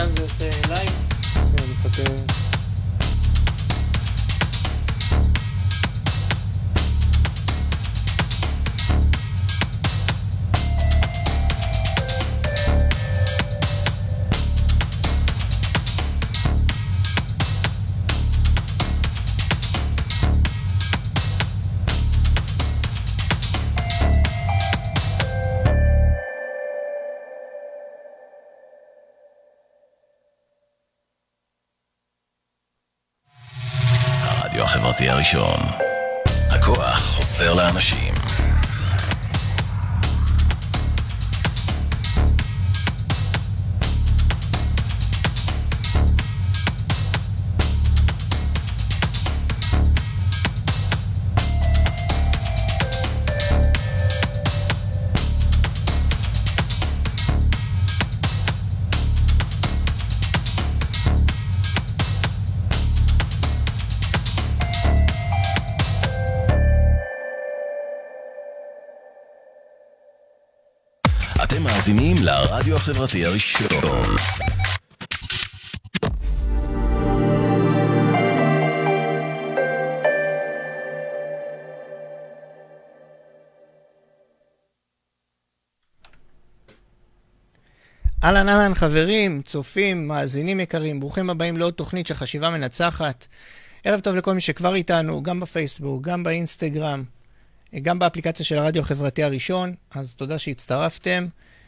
עכשיו זה עושה לייב. כן, נחכה. החברתי הראשון. הכוח חוזר לאנשים. אתם מאזינים לרדיו החברתי הראשון. אהלן אהלן חברים, צופים, מאזינים יקרים, ברוכים הבאים לעוד תוכנית של חשיבה מנצחת. ערב טוב לכל מי שכבר איתנו, גם בפייסבוק, גם באינסטגרם, גם באפליקציה של הרדיו החברתי הראשון, אז תודה שהצטרפתם.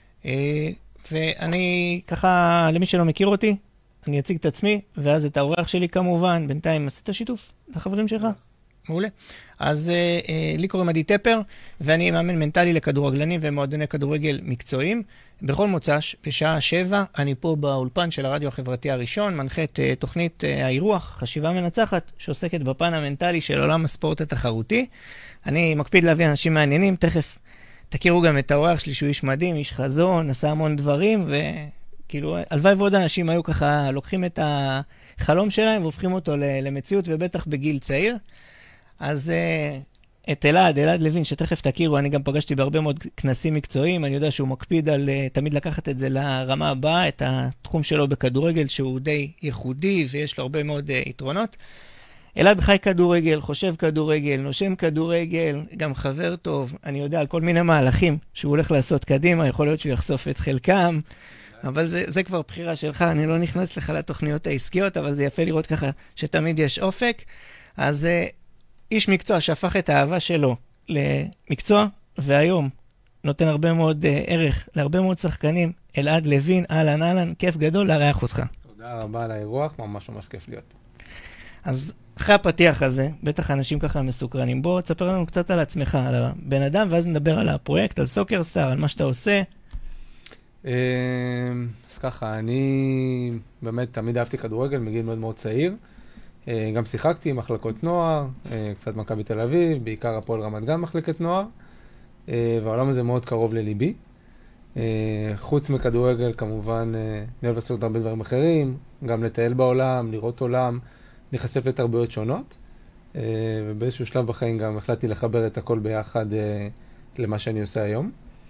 ואני ככה, למי שלא מכיר אותי, אני אציג את עצמי, ואז את האורח שלי כמובן. בינתיים עשית שיתוף לחברים שלך? מעולה. אז לי קוראים עדי טפר, ואני מאמן מנטלי לכדורגלנים ומועדוני כדורגל מקצועיים. בכל מוצ"ש, בשעה 7, אני פה באולפן של הרדיו החברתי הראשון, מנחה את תוכנית האירוח, חשיבה מנצחת, שעוסקת בפן המנטלי של עולם הספורט התחרותי. אני מקפיד להביא אנשים מעניינים, תכף תכירו גם את האורח שלי שהוא איש מדהים, איש חזון, עשה המון דברים, וכאילו, הלוואי ועוד אנשים היו ככה, לוקחים את החלום שלהם והופכים אותו למציאות, ובטח בגיל צעיר. אז את אלעד לוין, שתכף תכירו, אני גם פגשתי בהרבה מאוד כנסים מקצועיים, אני יודע שהוא מקפיד על תמיד לקחת את זה לרמה הבאה, את התחום שלו בכדורגל, שהוא די ייחודי, ויש לו הרבה מאוד יתרונות. אלעד חי כדורגל, חושב כדורגל, נושם כדורגל, גם חבר טוב. אני יודע על כל מיני מהלכים שהוא הולך לעשות קדימה, יכול להיות שהוא יחשוף את חלקם, אבל זה כבר בחירה שלך, אני לא נכנס לך לתוכניות העסקיות, אבל זה יפה לראות ככה שתמיד יש אופק. אז איש מקצוע שהפך את האהבה שלו למקצוע, והיום נותן הרבה מאוד ערך להרבה מאוד שחקנים. אלעד לוין, אהלן אהלן, כיף גדול לארח אותך. תודה רבה על האירוח, ממש ממש כיף להיות. אז אחרי הפתיח הזה, בטח אנשים ככה מסוקרנים. בוא תספר לנו קצת על עצמך, על הבן אדם, ואז נדבר על הפרויקט, על סוקרסטאר, על מה שאתה עושה. אז ככה, אני באמת תמיד אהבתי כדורגל מגיל מאוד מאוד צעיר. גם שיחקתי עם מחלקות נוער, קצת מכבי תל אביב, בעיקר הפועל רמת גן מחלקת נוער, והעולם הזה מאוד קרוב לליבי. חוץ מכדורגל, כמובן, אני אוהב לעשות הרבה דברים אחרים, גם לטייל בעולם, לראות עולם, להיחשף לתרבויות שונות, ובאיזשהו שלב בחיים גם החלטתי לחבר את הכל ביחד למה שאני עושה היום.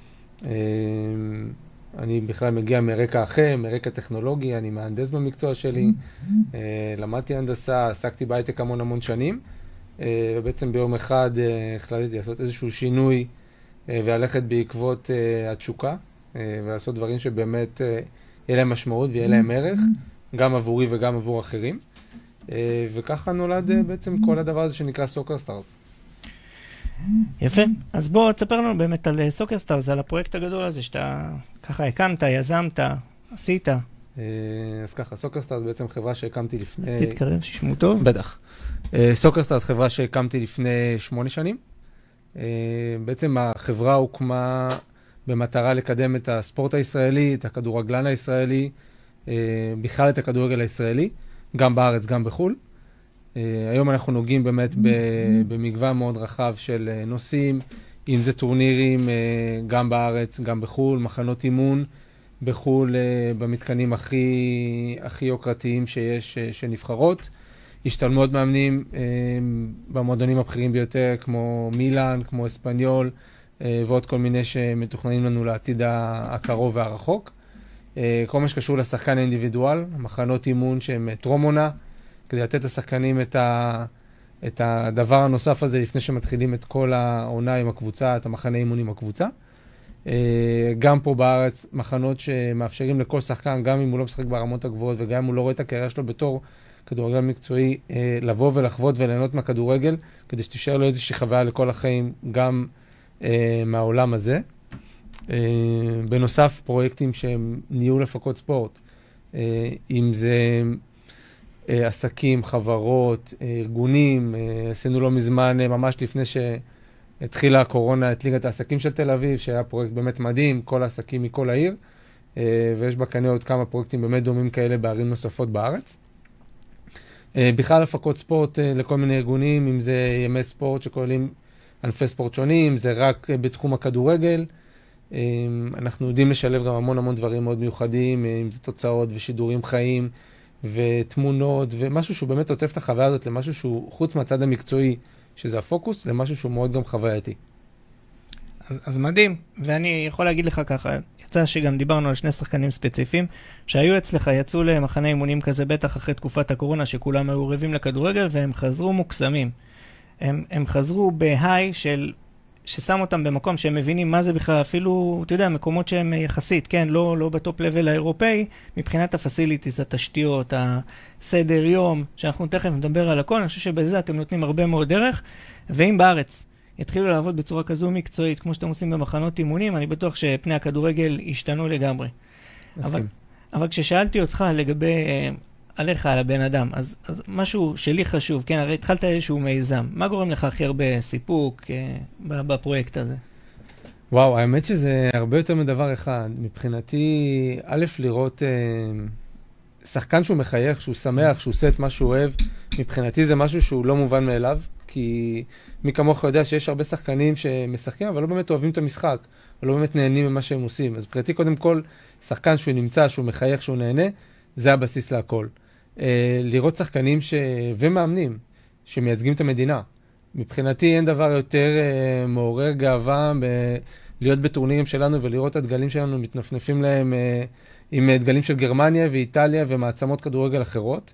אני בכלל מגיע מרקע אחר, מרקע טכנולוגי, אני מהנדס במקצוע שלי, למדתי הנדסה, עסקתי בהייטק המון שנים, ובעצם ביום אחד החלטתי לעשות איזשהו שינוי וללכת בעקבות התשוקה, ולעשות דברים שבאמת יהיה להם משמעות ויהיה להם ערך, גם עבורי וגם עבור אחרים. וככה נולד בעצם כל הדבר הזה שנקרא סוקרסטארס. יפה. אז בוא תספר לנו באמת על סוקרסטארס, על הפרויקט הגדול הזה שאתה ככה הקמת, יזמת, עשית. אז ככה, סוקרסטארס בעצם חברה שהקמתי לפני... תתקרב, שישמו טוב. בטח. סוקרסטארס חברה שהקמתי לפני 8 שנים. בעצם החברה הוקמה במטרה לקדם את הספורט הישראלי, את הכדורגלן הישראלי, בכלל את הכדורגל הישראלי. גם בארץ, גם בחול. היום אנחנו נוגעים באמת במגוון מאוד רחב של נושאים, אם זה טורנירים גם בארץ, גם בחול, מחנות אימון בחול, במתקנים הכי יוקרתיים שיש, שנבחרות. השתלמות מאמנים במועדונים הבכירים ביותר, כמו מילאן, כמו אספניול, ועוד כל מיני שמתוכננים לנו לעתיד הקרוב והרחוק. כל מה שקשור לשחקן האינדיבידואל, מחנות אימון שהם טרום-עונה, כדי לתת לשחקנים את הדבר הנוסף הזה לפני שמתחילים את כל העונה עם הקבוצה, את המחנה אימון עם הקבוצה. גם פה בארץ, מחנות שמאפשרים לכל שחקן, גם אם הוא לא משחק ברמות הגבוהות וגם אם הוא לא רואה את הקריירה שלו בתור כדורגל מקצועי, לבוא ולחוות וליהנות מהכדורגל, כדי שתישאר לו איזושהי חוויה לכל החיים, גם מהעולם הזה. בנוסף, פרויקטים שהם ניהול הפקות ספורט, אם זה עסקים, חברות, ארגונים, עשינו לא מזמן, ממש לפני שהתחילה הקורונה, את ליגת העסקים של תל אביב, שהיה פרויקט באמת מדהים, כל העסקים מכל העיר, ויש בקנה עוד כמה פרויקטים באמת דומים כאלה בערים נוספות בארץ. בכלל הפקות ספורט לכל מיני ארגונים, אם זה ימי ספורט שכוללים ענפי ספורט שונים, אם זה רק בתחום הכדורגל. אנחנו יודעים לשלב גם המון דברים מאוד מיוחדים, אם זה תוצאות ושידורים חיים ותמונות, ומשהו שהוא באמת עוטף את החוויה הזאת למשהו שהוא חוץ מהצד המקצועי, שזה הפוקוס, למשהו שהוא מאוד גם חווייתי. אז מדהים, ואני יכול להגיד לך ככה, יצא שגם דיברנו על שני שחקנים ספציפיים, שהיו אצלך, יצאו למחנה אימונים כזה בטח אחרי תקופת הקורונה, שכולם היו רבים לכדורגל, והם חזרו מוקסמים. הם חזרו בהיי ששם אותם במקום שהם מבינים מה זה בכלל, אפילו, אתה יודע, מקומות שהם יחסית, כן, לא בטופ לבל האירופאי, מבחינת הפסיליטיז, התשתיות, הסדר יום, שאנחנו תכף נדבר על הכל, אני חושב שבזה אתם נותנים הרבה מאוד דרך, ואם בארץ התחילו לעבוד בצורה כזו מקצועית, כמו שאתם עושים במחנות אימונים, אני בטוח שפני הכדורגל השתנו לגמרי. אבל כששאלתי אותך לגבי עליך, על הבן אדם, אז משהו שלי חשוב, כן, הרי התחלת איזשהו מיזם. מה גורם לך הכי הרבה סיפוק בפרויקט הזה? וואו, האמת שזה הרבה יותר מדבר אחד. מבחינתי, א', לראות שחקן שהוא מחייך, שהוא שמח, שהוא עושה את מה שהוא אוהב, מבחינתי זה משהו שהוא לא מובן מאליו, כי מי כמוך יודע שיש הרבה שחקנים שמשחקים, אבל לא באמת אוהבים את המשחק, או לא באמת נהנים ממה שהם עושים. אז מבחינתי, קודם כל, שחקן שהוא נמצא, שהוא מחייך, שהוא נהנה, זה הבסיס להכל. לראות שחקנים ומאמנים שמייצגים את המדינה. מבחינתי אין דבר יותר מעורר גאווה להיות בטורנירים שלנו ולראות את הדגלים שלנו מתנפנפים להם עם דגלים של גרמניה ואיטליה ומעצמות כדורגל אחרות.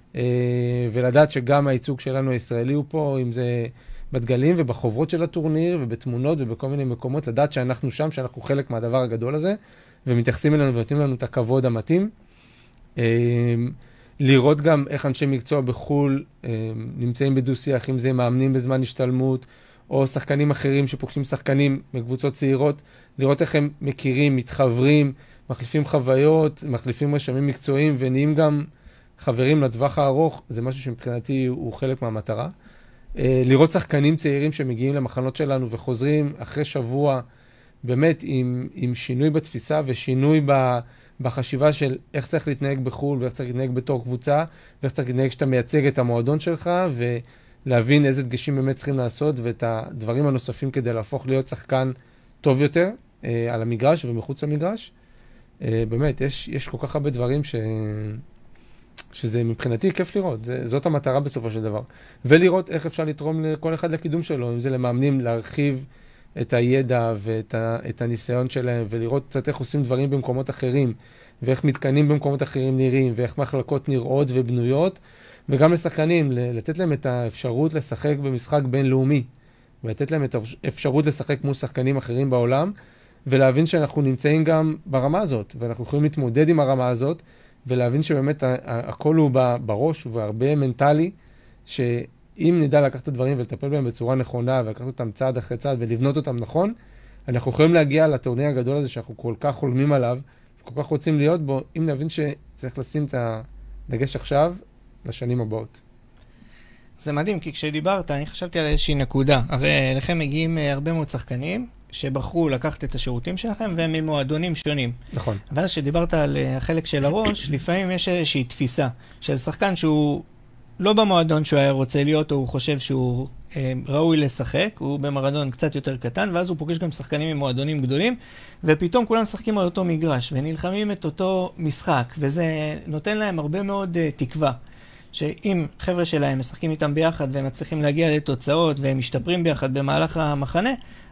ולדעת שגם הייצוג שלנו הישראלי הוא פה, אם זה בדגלים ובחוברות של הטורניר ובתמונות ובכל מיני מקומות, לדעת שאנחנו שם, שאנחנו חלק מהדבר הגדול הזה, ומתייחסים אלינו ונותנים לנו את הכבוד המתאים. לראות גם איך אנשי מקצוע בחול נמצאים בדו-שיח, אם זה מאמנים בזמן השתלמות, או שחקנים אחרים שפוגשים שחקנים מקבוצות צעירות, לראות איך הם מכירים, מתחברים, מחליפים חוויות, מחליפים רשמים מקצועיים, ונהיים גם חברים לטווח הארוך, זה משהו שמבחינתי הוא חלק מהמטרה. לראות שחקנים צעירים שמגיעים למחנות שלנו וחוזרים אחרי שבוע, באמת עם שינוי בתפיסה ושינוי בחשיבה של איך צריך להתנהג בחול, ואיך צריך להתנהג בתור קבוצה, ואיך צריך להתנהג שאתה מייצג את המועדון שלך, ולהבין איזה דגשים באמת צריכים לעשות, ואת הדברים הנוספים כדי להפוך להיות שחקן טוב יותר על המגרש ומחוץ למגרש. באמת, יש כל כך הרבה דברים שזה מבחינתי כיף לראות. זאת המטרה בסופו של דבר. ולראות איך אפשר לתרום לכל אחד לקידום שלו, אם זה למאמנים להרחיב את הידע ואת הניסיון שלהם, ולראות קצת איך עושים דברים במקומות אחרים, ואיך מתקנים במקומות אחרים נראים, ואיך מחלקות נראות ובנויות, וגם לשחקנים, לתת להם את האפשרות לשחק במשחק בינלאומי, ולתת להם את האפשרות לשחק כמו שחקנים אחרים בעולם, ולהבין שאנחנו נמצאים גם ברמה הזאת, ואנחנו יכולים להתמודד עם הרמה הזאת, ולהבין שבאמת הכל הוא בראש והרבה מנטלי, שאם נדע לקחת את הדברים ולטפל בהם בצורה נכונה, ולקחת אותם צעד אחרי צעד ולבנות אותם נכון, אנחנו יכולים להגיע לטורניר הגדול הזה שאנחנו כל כך חולמים עליו, וכל כך רוצים להיות בו, אם נבין שצריך לשים את הדגש עכשיו לשנים הבאות. זה מדהים, כי כשדיברת, אני חשבתי על איזושהי נקודה. הרי לכם מגיעים הרבה מאוד שחקנים, שבחרו לקחת את השירותים שלכם, והם ממועדונים שונים. נכון. ואז שדיברת על החלק של הראש, לפעמים יש איזושהי תפיסה של שחקן שהוא לא במועדון שהוא היה רוצה להיות, או הוא חושב שהוא ראוי לשחק, הוא במועדון קצת יותר קטן, ואז הוא פוגש גם שחקנים ממועדונים גדולים, ופתאום כולם משחקים על אותו מגרש, ונלחמים את אותו משחק, וזה נותן להם הרבה מאוד תקווה. שאם חבר'ה שלהם משחקים איתם ביחד, והם מצליחים להגיע לתוצאות, והם משתפרים ביחד במהלך המחנה,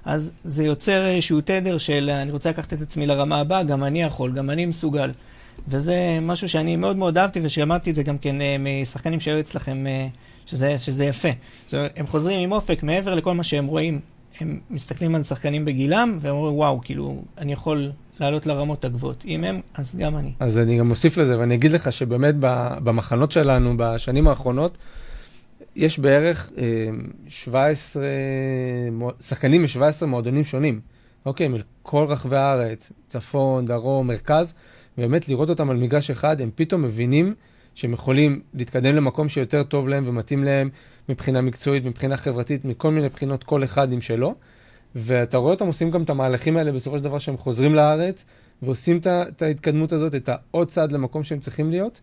אז זה יוצר איזשהו תדר של אני רוצה לקחת את עצמי לרמה הבאה, גם אני יכול, גם אני מסוגל. וזה משהו שאני מאוד מאוד אהבתי, ושלמדתי את זה גם כן משחקנים שהיו אצלכם, שזה יפה. הם חוזרים עם אופק מעבר לכל מה שהם רואים. הם מסתכלים על שחקנים בגילם, והם אומרים, וואו, כאילו, אני יכול לעלות לרמות הגבוהות. אם הם, אז גם אני. אז אני גם מוסיף לזה, ואני אגיד לך שבאמת במחנות שלנו, בשנים האחרונות, יש בערך 17, שחקנים מ-17 מועדונים שונים. אוקיי, מכל רחבי הארץ, צפון, דרום, מרכז, ובאמת לראות אותם על מגרש אחד, הם פתאום מבינים שהם יכולים להתקדם למקום שיותר טוב להם ומתאים להם מבחינה מקצועית, מבחינה חברתית, מכל מיני בחינות, כל אחד עם שלו. ואתה רואה אותם עושים גם את המהלכים האלה בסופו של דבר שהם חוזרים לארץ, ועושים את ההתקדמות הזאת, את העוד צעד למקום שהם צריכים להיות,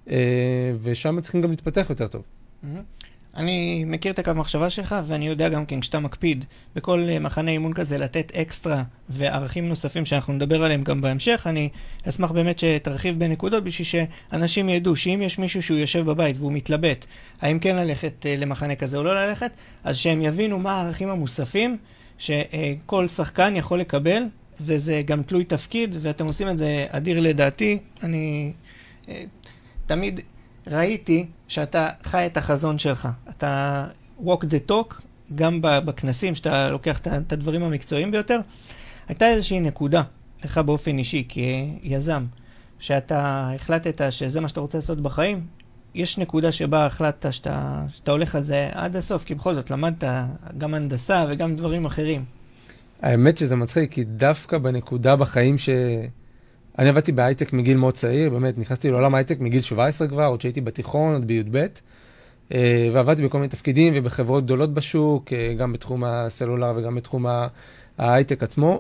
ושם צריכים גם להתפתח יותר טוב. אני מכיר את הקו מחשבה שלך, ואני יודע גם כן, כשאתה מקפיד בכל מחנה אימון כזה לתת אקסטרה וערכים נוספים שאנחנו נדבר עליהם גם בהמשך, אני אשמח באמת שתרחיב בנקודות בשביל שאנשים ידעו שאם יש מישהו שהוא יושב בבית והוא מתלבט, האם כן ללכת למחנה כזה או לא ללכת, אז שהם יבינו מה הערכים המוספים שכל שחקן יכול לקבל, וזה גם תלוי תפקיד, ואתם עושים את זה אדיר לדעתי. אני תמיד ראיתי שאתה חי את החזון שלך. אתה walk the talk, גם בכנסים, שאתה לוקח את הדברים המקצועיים ביותר. הייתה איזושהי נקודה, לך באופן אישי, כיזם, שאתה החלטת שזה מה שאתה רוצה לעשות בחיים. יש נקודה שבה החלטת שאתה הולך על זה עד הסוף, כי בכל זאת למדת גם הנדסה וגם דברים אחרים. האמת שזה מצחיק, כי דווקא בנקודה בחיים אני עבדתי בהייטק מגיל מאוד צעיר, באמת, נכנסתי לעולם ההייטק מגיל 17 כבר, עוד שהייתי בתיכון, עוד בי"ב, ועבדתי בכל מיני תפקידים ובחברות גדולות בשוק, גם בתחום הסלולר וגם בתחום ההייטק עצמו,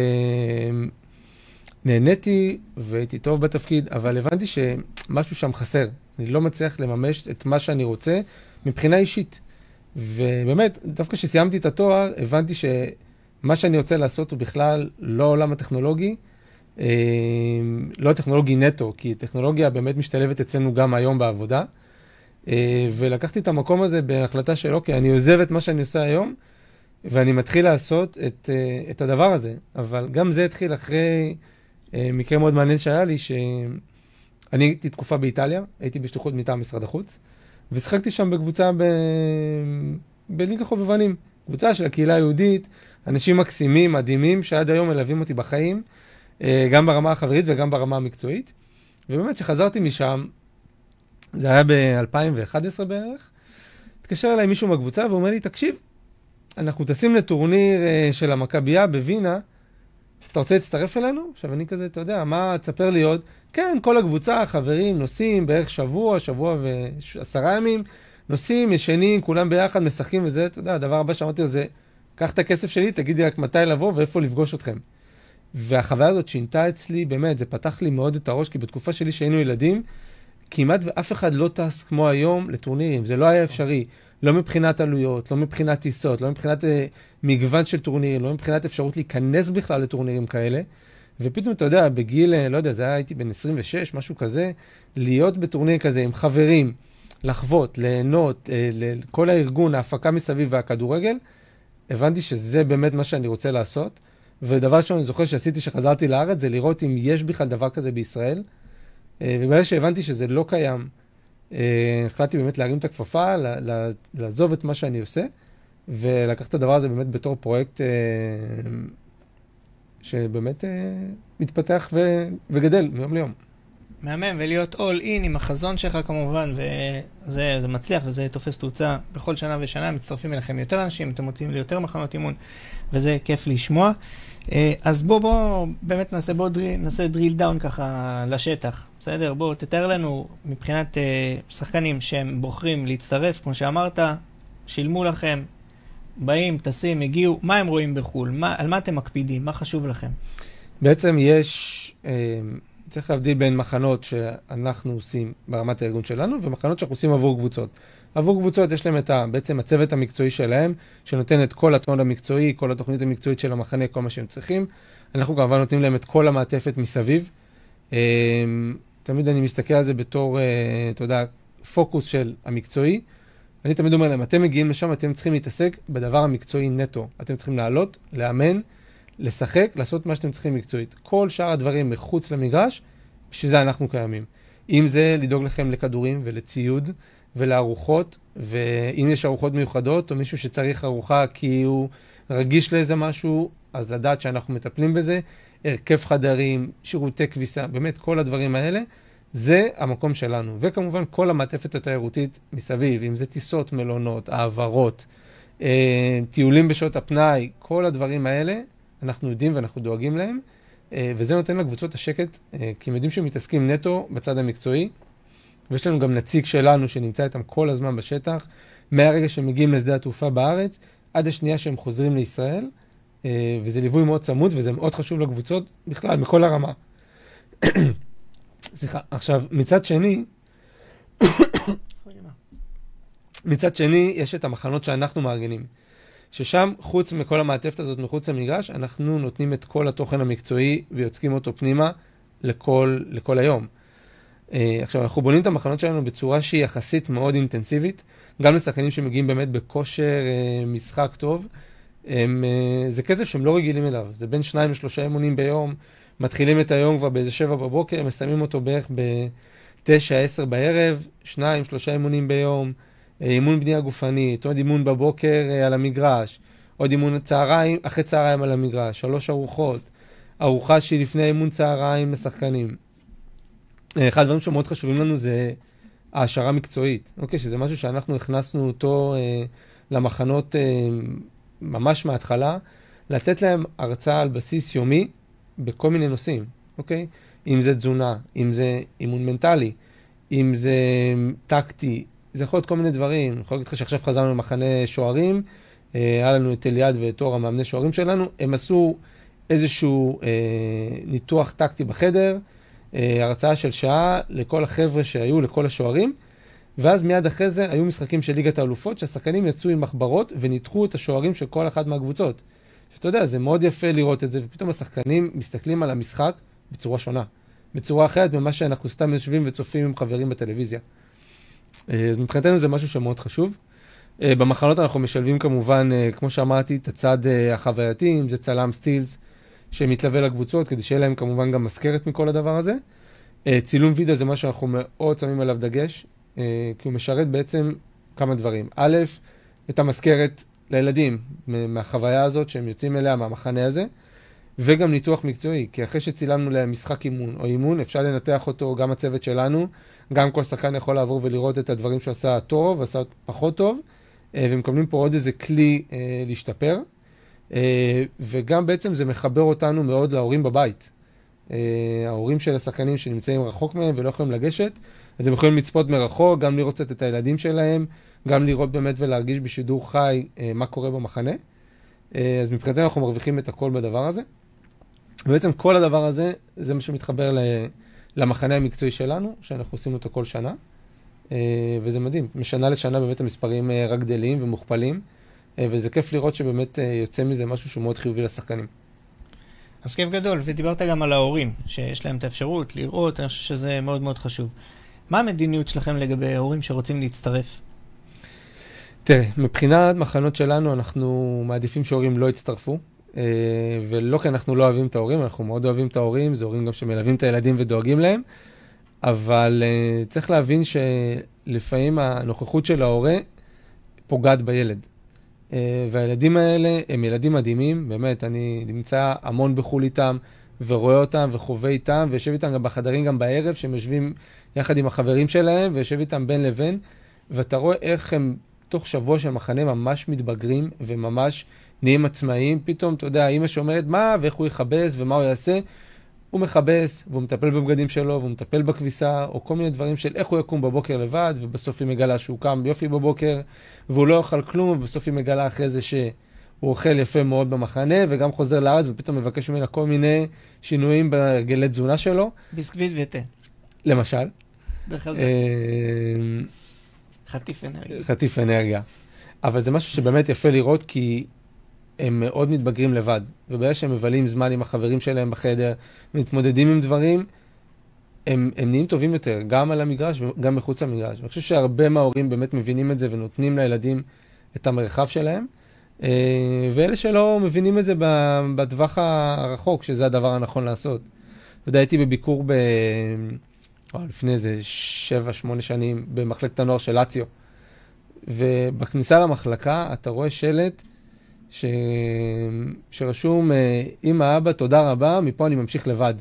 ונהניתי והייתי טוב בתפקיד, אבל הבנתי שמשהו שם חסר. אני לא מצליח לממש את מה שאני רוצה מבחינה אישית. ובאמת, דווקא כשסיימתי את התואר, הבנתי שמה שאני רוצה לעשות הוא בכלל לא העולם הטכנולוגי, לא הטכנולוגי נטו, כי טכנולוגיה באמת משתלבת אצלנו גם היום בעבודה, ולקחתי את המקום הזה בהחלטה של, אוקיי, אני עוזב את מה שאני עושה היום, ואני מתחיל לעשות את הדבר הזה. אבל גם זה התחיל אחרי מקרה מאוד מעניין שהיה לי, אני הייתי תקופה באיטליה, הייתי בשליחות מטעם משרד החוץ, ושחקתי שם בקבוצה בליגה חובבנים, קבוצה של הקהילה היהודית, אנשים מקסימים, מדהימים, שעד היום מלווים אותי בחיים, גם ברמה החברית וגם ברמה המקצועית. ובאמת שחזרתי משם, זה היה ב-2011 בערך, התקשר אליי מישהו מהקבוצה ואומר לי, תקשיב, אנחנו טסים לטורניר של המכבייה בווינה, אתה רוצה להצטרף אלינו? עכשיו אני כזה, אתה יודע, מה תספר לי עוד? כן, כל הקבוצה, חברים, נוסעים בערך שבוע ו10 ימים, נוסעים, ישנים, כולם ביחד, משחקים וזה, אתה יודע, הדבר הבא שאמרתי לו זה, קח את הכסף שלי, תגידי רק מתי לבוא ואיפה לפגוש אתכם. והחוויה הזאת שינתה אצלי, באמת, זה פתח לי מאוד את הראש, כי בתקופה שלי שהיינו ילדים, כמעט ואף אחד לא טס כמו היום לטורנירים, זה לא היה אפשרי, לא מבחינת עלויות, לא מבחינת טיסות, לא מבחינת מגוון של טורנירים, לא מבחינת אפשרות להיכנס בכלל לטורנירים כאלה, ופתאום אתה יודע, בגיל, לא יודע, זה היה, הייתי בן 26, משהו כזה, להיות בטורניר כזה עם חברים, לחוות, ליהנות, כל הארגון, ההפקה מסביב והכדורגל, הבנתי שזה באמת מה שאני רוצה לעשות, ודבר שאני זוכר שעשיתי שחזרתי לארץ, זה לראות אם יש בכלל דבר כזה בישראל, וברגע שהבנתי שזה לא קיים, החלטתי באמת להרים את הכפפה, לעזוב את מה שאני עושה, ולקח את הדבר הזה באמת בתור פרויקט שבאמת מתפתח וגדל מיום ליום. מהמם, ולהיות all in עם החזון שלך כמובן, וזה מצליח וזה תופס תאוצה בכל שנה ושנה, מצטרפים אליכם יותר אנשים, אתם מוצאים לי יותר מחנות אימון, וזה כיף לשמוע. אז בוא באמת נעשה drill down ככה לשטח, בסדר? בוא תתאר לנו מבחינת שחקנים שהם בוחרים להצטרף, כמו שאמרת, שילמו לכם, באים, טסים, הגיעו, מה הם רואים בחול? על מה אתם מקפידים? מה חשוב לכם? בעצם צריך להבדיל בין מחנות שאנחנו עושים ברמת הארגון שלנו, ומחנות שאנחנו עושים עבור קבוצות. עבור קבוצות יש להם בעצם הצוות המקצועי שלהם, שנותן את כל התמוד המקצועי, כל התוכנית המקצועית של המחנה, כל מה שהם צריכים. אנחנו כמובן נותנים להם את כל המעטפת מסביב. תמיד אני מסתכל על זה בתור, אתה יודע, פוקוס של המקצועי. אני תמיד אומר להם, אתם מגיעים לשם, אתם צריכים להתעסק בדבר המקצועי נטו. אתם צריכים לעלות, לאמן, לשחק, לעשות מה שאתם צריכים מקצועית. כל שאר הדברים מחוץ למגרש, בשביל זה אנחנו קיימים. אם זה לדאוג לכם לכדורים ולציוד ולארוחות, ואם יש ארוחות מיוחדות, או מישהו שצריך ארוחה כי הוא רגיש לאיזה משהו, אז לדעת שאנחנו מטפלים בזה, הרכב חדרים, שירותי כביסה, באמת כל הדברים האלה, זה המקום שלנו. וכמובן כל המעטפת התיירותית מסביב, אם זה טיסות, מלונות, העברות, טיולים בשעות הפנאי, כל הדברים האלה, אנחנו יודעים ואנחנו דואגים להם, וזה נותן לקבוצות השקט, כי הם יודעים שהם מתעסקים נטו בצד המקצועי, ויש לנו גם נציג שלנו שנמצא איתם כל הזמן בשטח, מהרגע שהם מגיעים לשדה התעופה בארץ, עד השנייה שהם חוזרים לישראל, וזה ליווי מאוד צמוד, וזה מאוד חשוב לקבוצות בכלל, מכל הרמה. סליחה, עכשיו, מצד שני, יש את המחנות שאנחנו מארגנים, ששם, חוץ מכל המעטפת הזאת, מחוץ למגרש, אנחנו נותנים את כל התוכן המקצועי, ויוצקים אותו פנימה לכל היום. עכשיו, אנחנו בונים את המחנות שלנו בצורה שהיא יחסית מאוד אינטנסיבית, גם לשחקנים שמגיעים באמת בכושר משחק טוב, זה קצב שהם לא רגילים אליו, זה בין 2 ל3 אימונים ביום, מתחילים את היום כבר באיזה 7 בבוקר, מסיימים אותו בערך ב9-10 בערב, 2-3 אימונים ביום, אימון בנייה גופנית, עוד אימון בבוקר על המגרש, עוד אימון צהריים, אחרי צהריים על המגרש, 3 ארוחות, ארוחה שהיא לפני אימון צהריים לשחקנים. אחד הדברים שמאוד חשובים לנו זה העשרה מקצועית, אוקיי? שזה משהו שאנחנו הכנסנו אותו למחנות ממש מההתחלה, לתת להם הרצאה על בסיס יומי בכל מיני נושאים, אוקיי? אם זה תזונה, אם זה אימון מנטלי, אם זה טקטי, זה יכול להיות כל מיני דברים. אני יכול להגיד לך שעכשיו חזרנו למחנה שוערים, היה לנו את אליעד ואת אור המאמני שוערים שלנו, הם עשו איזשהו ניתוח טקטי בחדר, הרצאה של שעה לכל החבר'ה שהיו, לכל השוערים, ואז מיד אחרי זה היו משחקים של ליגת האלופות, שהשחקנים יצאו עם מחברות וניתחו את השוערים של כל אחת מהקבוצות. שאתה יודע, זה מאוד יפה לראות את זה, ופתאום השחקנים מסתכלים על המשחק בצורה שונה, בצורה אחרת ממה שאנחנו סתם יושבים וצופים עם חברים בטלוויזיה. אז מבחינתנו זה משהו שמאוד חשוב. במחנות אנחנו משלבים כמובן, כמו שאמרתי, את הצד החווייתי, אם זה צלם סטילס, שמתלווה לקבוצות, כדי שיהיה להם כמובן גם מזכרת מכל הדבר הזה. צילום וידאו זה משהו שאנחנו מאוד שמים עליו דגש, כי הוא משרת בעצם כמה דברים. א', את המזכרת לילדים מהחוויה הזאת שהם יוצאים אליה, מהמחנה הזה, וגם ניתוח מקצועי, כי אחרי שצילמנו להם משחק אימון או אימון, אפשר לנתח אותו גם הצוות שלנו, גם כל שחקן יכול לעבור ולראות את הדברים שהוא עשה טוב, עשה פחות טוב, ומקבלים פה עוד איזה כלי להשתפר, וגם בעצם זה מחבר אותנו מאוד להורים בבית. ההורים של השחקנים שנמצאים רחוק מהם ולא יכולים לגשת, אז הם יכולים לצפות מרחוק, גם לראות את הילדים שלהם, גם לראות באמת ולהרגיש בשידור חי מה קורה במחנה. אז מבחינתנו אנחנו מרוויחים את הכל בדבר הזה. ובעצם כל הדבר הזה, זה מה שמתחבר למחנה המקצועי שלנו, שאנחנו עושים אותו כל שנה. וזה מדהים. משנה לשנה באמת המספרים רק גדלים ומוכפלים, וזה כיף לראות שבאמת יוצא מזה משהו שהוא מאוד חיובי לשחקנים. אז כיף גדול, ודיברת גם על ההורים, שיש להם את האפשרות לראות, אני חושב שזה מאוד מאוד חשוב. מה המדיניות שלכם לגבי ההורים שרוצים להצטרף? תראה, מבחינת מחנות שלנו אנחנו מעדיפים שההורים לא יצטרפו, ולא כי אנחנו לא אוהבים את ההורים, אנחנו מאוד אוהבים את ההורים, זה הורים גם שמלווים את הילדים ודואגים להם, אבל צריך להבין שלפעמים הנוכחות של ההורה פוגעת בילד. והילדים האלה הם ילדים מדהימים, באמת, אני נמצא המון בחול איתם, ורואה אותם וחווה איתם, ויושב איתם גם בחדרים גם בערב, שהם יושבים יחד עם החברים שלהם, ויושב איתם בין לבין, ואתה רואה איך הם תוך שבוע של מחנה ממש מתבגרים, וממש נהיים עצמאיים, פתאום, אתה יודע, אמא שאומרת מה, ואיך הוא יחבס, ומה הוא יעשה, הוא מחבס, והוא מטפל בבגדים שלו, והוא מטפל בכביסה, או כל מיני דברים של איך הוא יקום בבוקר לבד, ובסוף היא מגלה שהוא קם ביופי בבוקר, והוא לא אוכל כלום, ובסוף היא מגלה אחרי זה שהוא אוכל יפה מאוד במחנה, וגם חוזר לארץ, ופתאום מבקש ממנה כל מיני שינויים בהרגלי תזונה שלו. ביסקוויט ותה. למשל. חטיף אנרגיה. חטיף אנרגיה. אבל זה משהו שבאמת יפה לראות, כי הם מאוד מתבגרים לבד. וברגע שהם מבלים זמן עם החברים שלהם בחדר, מתמודדים עם דברים, הם נהיים טובים יותר, גם על המגרש וגם מחוץ למגרש. אני חושב שהרבה מההורים באמת מבינים את זה ונותנים לילדים את המרחב שלהם, ואלה שלא מבינים את זה בטווח הרחוק, שזה הדבר הנכון לעשות. הייתי בביקור לפני איזה 7-8 שנים במחלקת הנוער של לאציו, ובכניסה למחלקה אתה רואה שלט שרשום, אמא, אבא, תודה רבה, מפה אני ממשיך לבד.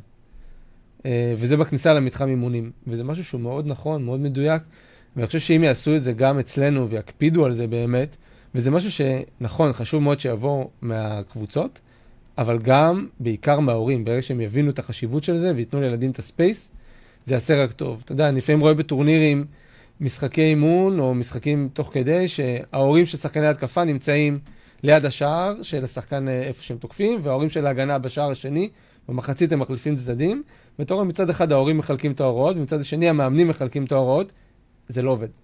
וזה בכניסה למתחם אימונים. וזה משהו שהוא מאוד נכון, מאוד מדויק, ואני חושב שאם יעשו את זה גם אצלנו ויקפידו על זה באמת, וזה משהו שנכון, חשוב מאוד שיבוא מהקבוצות, אבל גם בעיקר מההורים, ברגע שהם יבינו את החשיבות של זה ויתנו לילדים את הספייס, זה יעשה רק טוב. אתה יודע, אני לפעמים רואה בטורנירים משחקי אימון או משחקים תוך כדי שההורים של שחקני התקפה נמצאים ליד השער של השחקן איפה שהם תוקפים, וההורים של ההגנה בשער השני, במחצית הם מחליפים צדדים, ואתה רואה מצד אחד ההורים מחלקים את ההוראות, ומצד השני המאמנים מחלקים את ההוראות, זה לא עובד.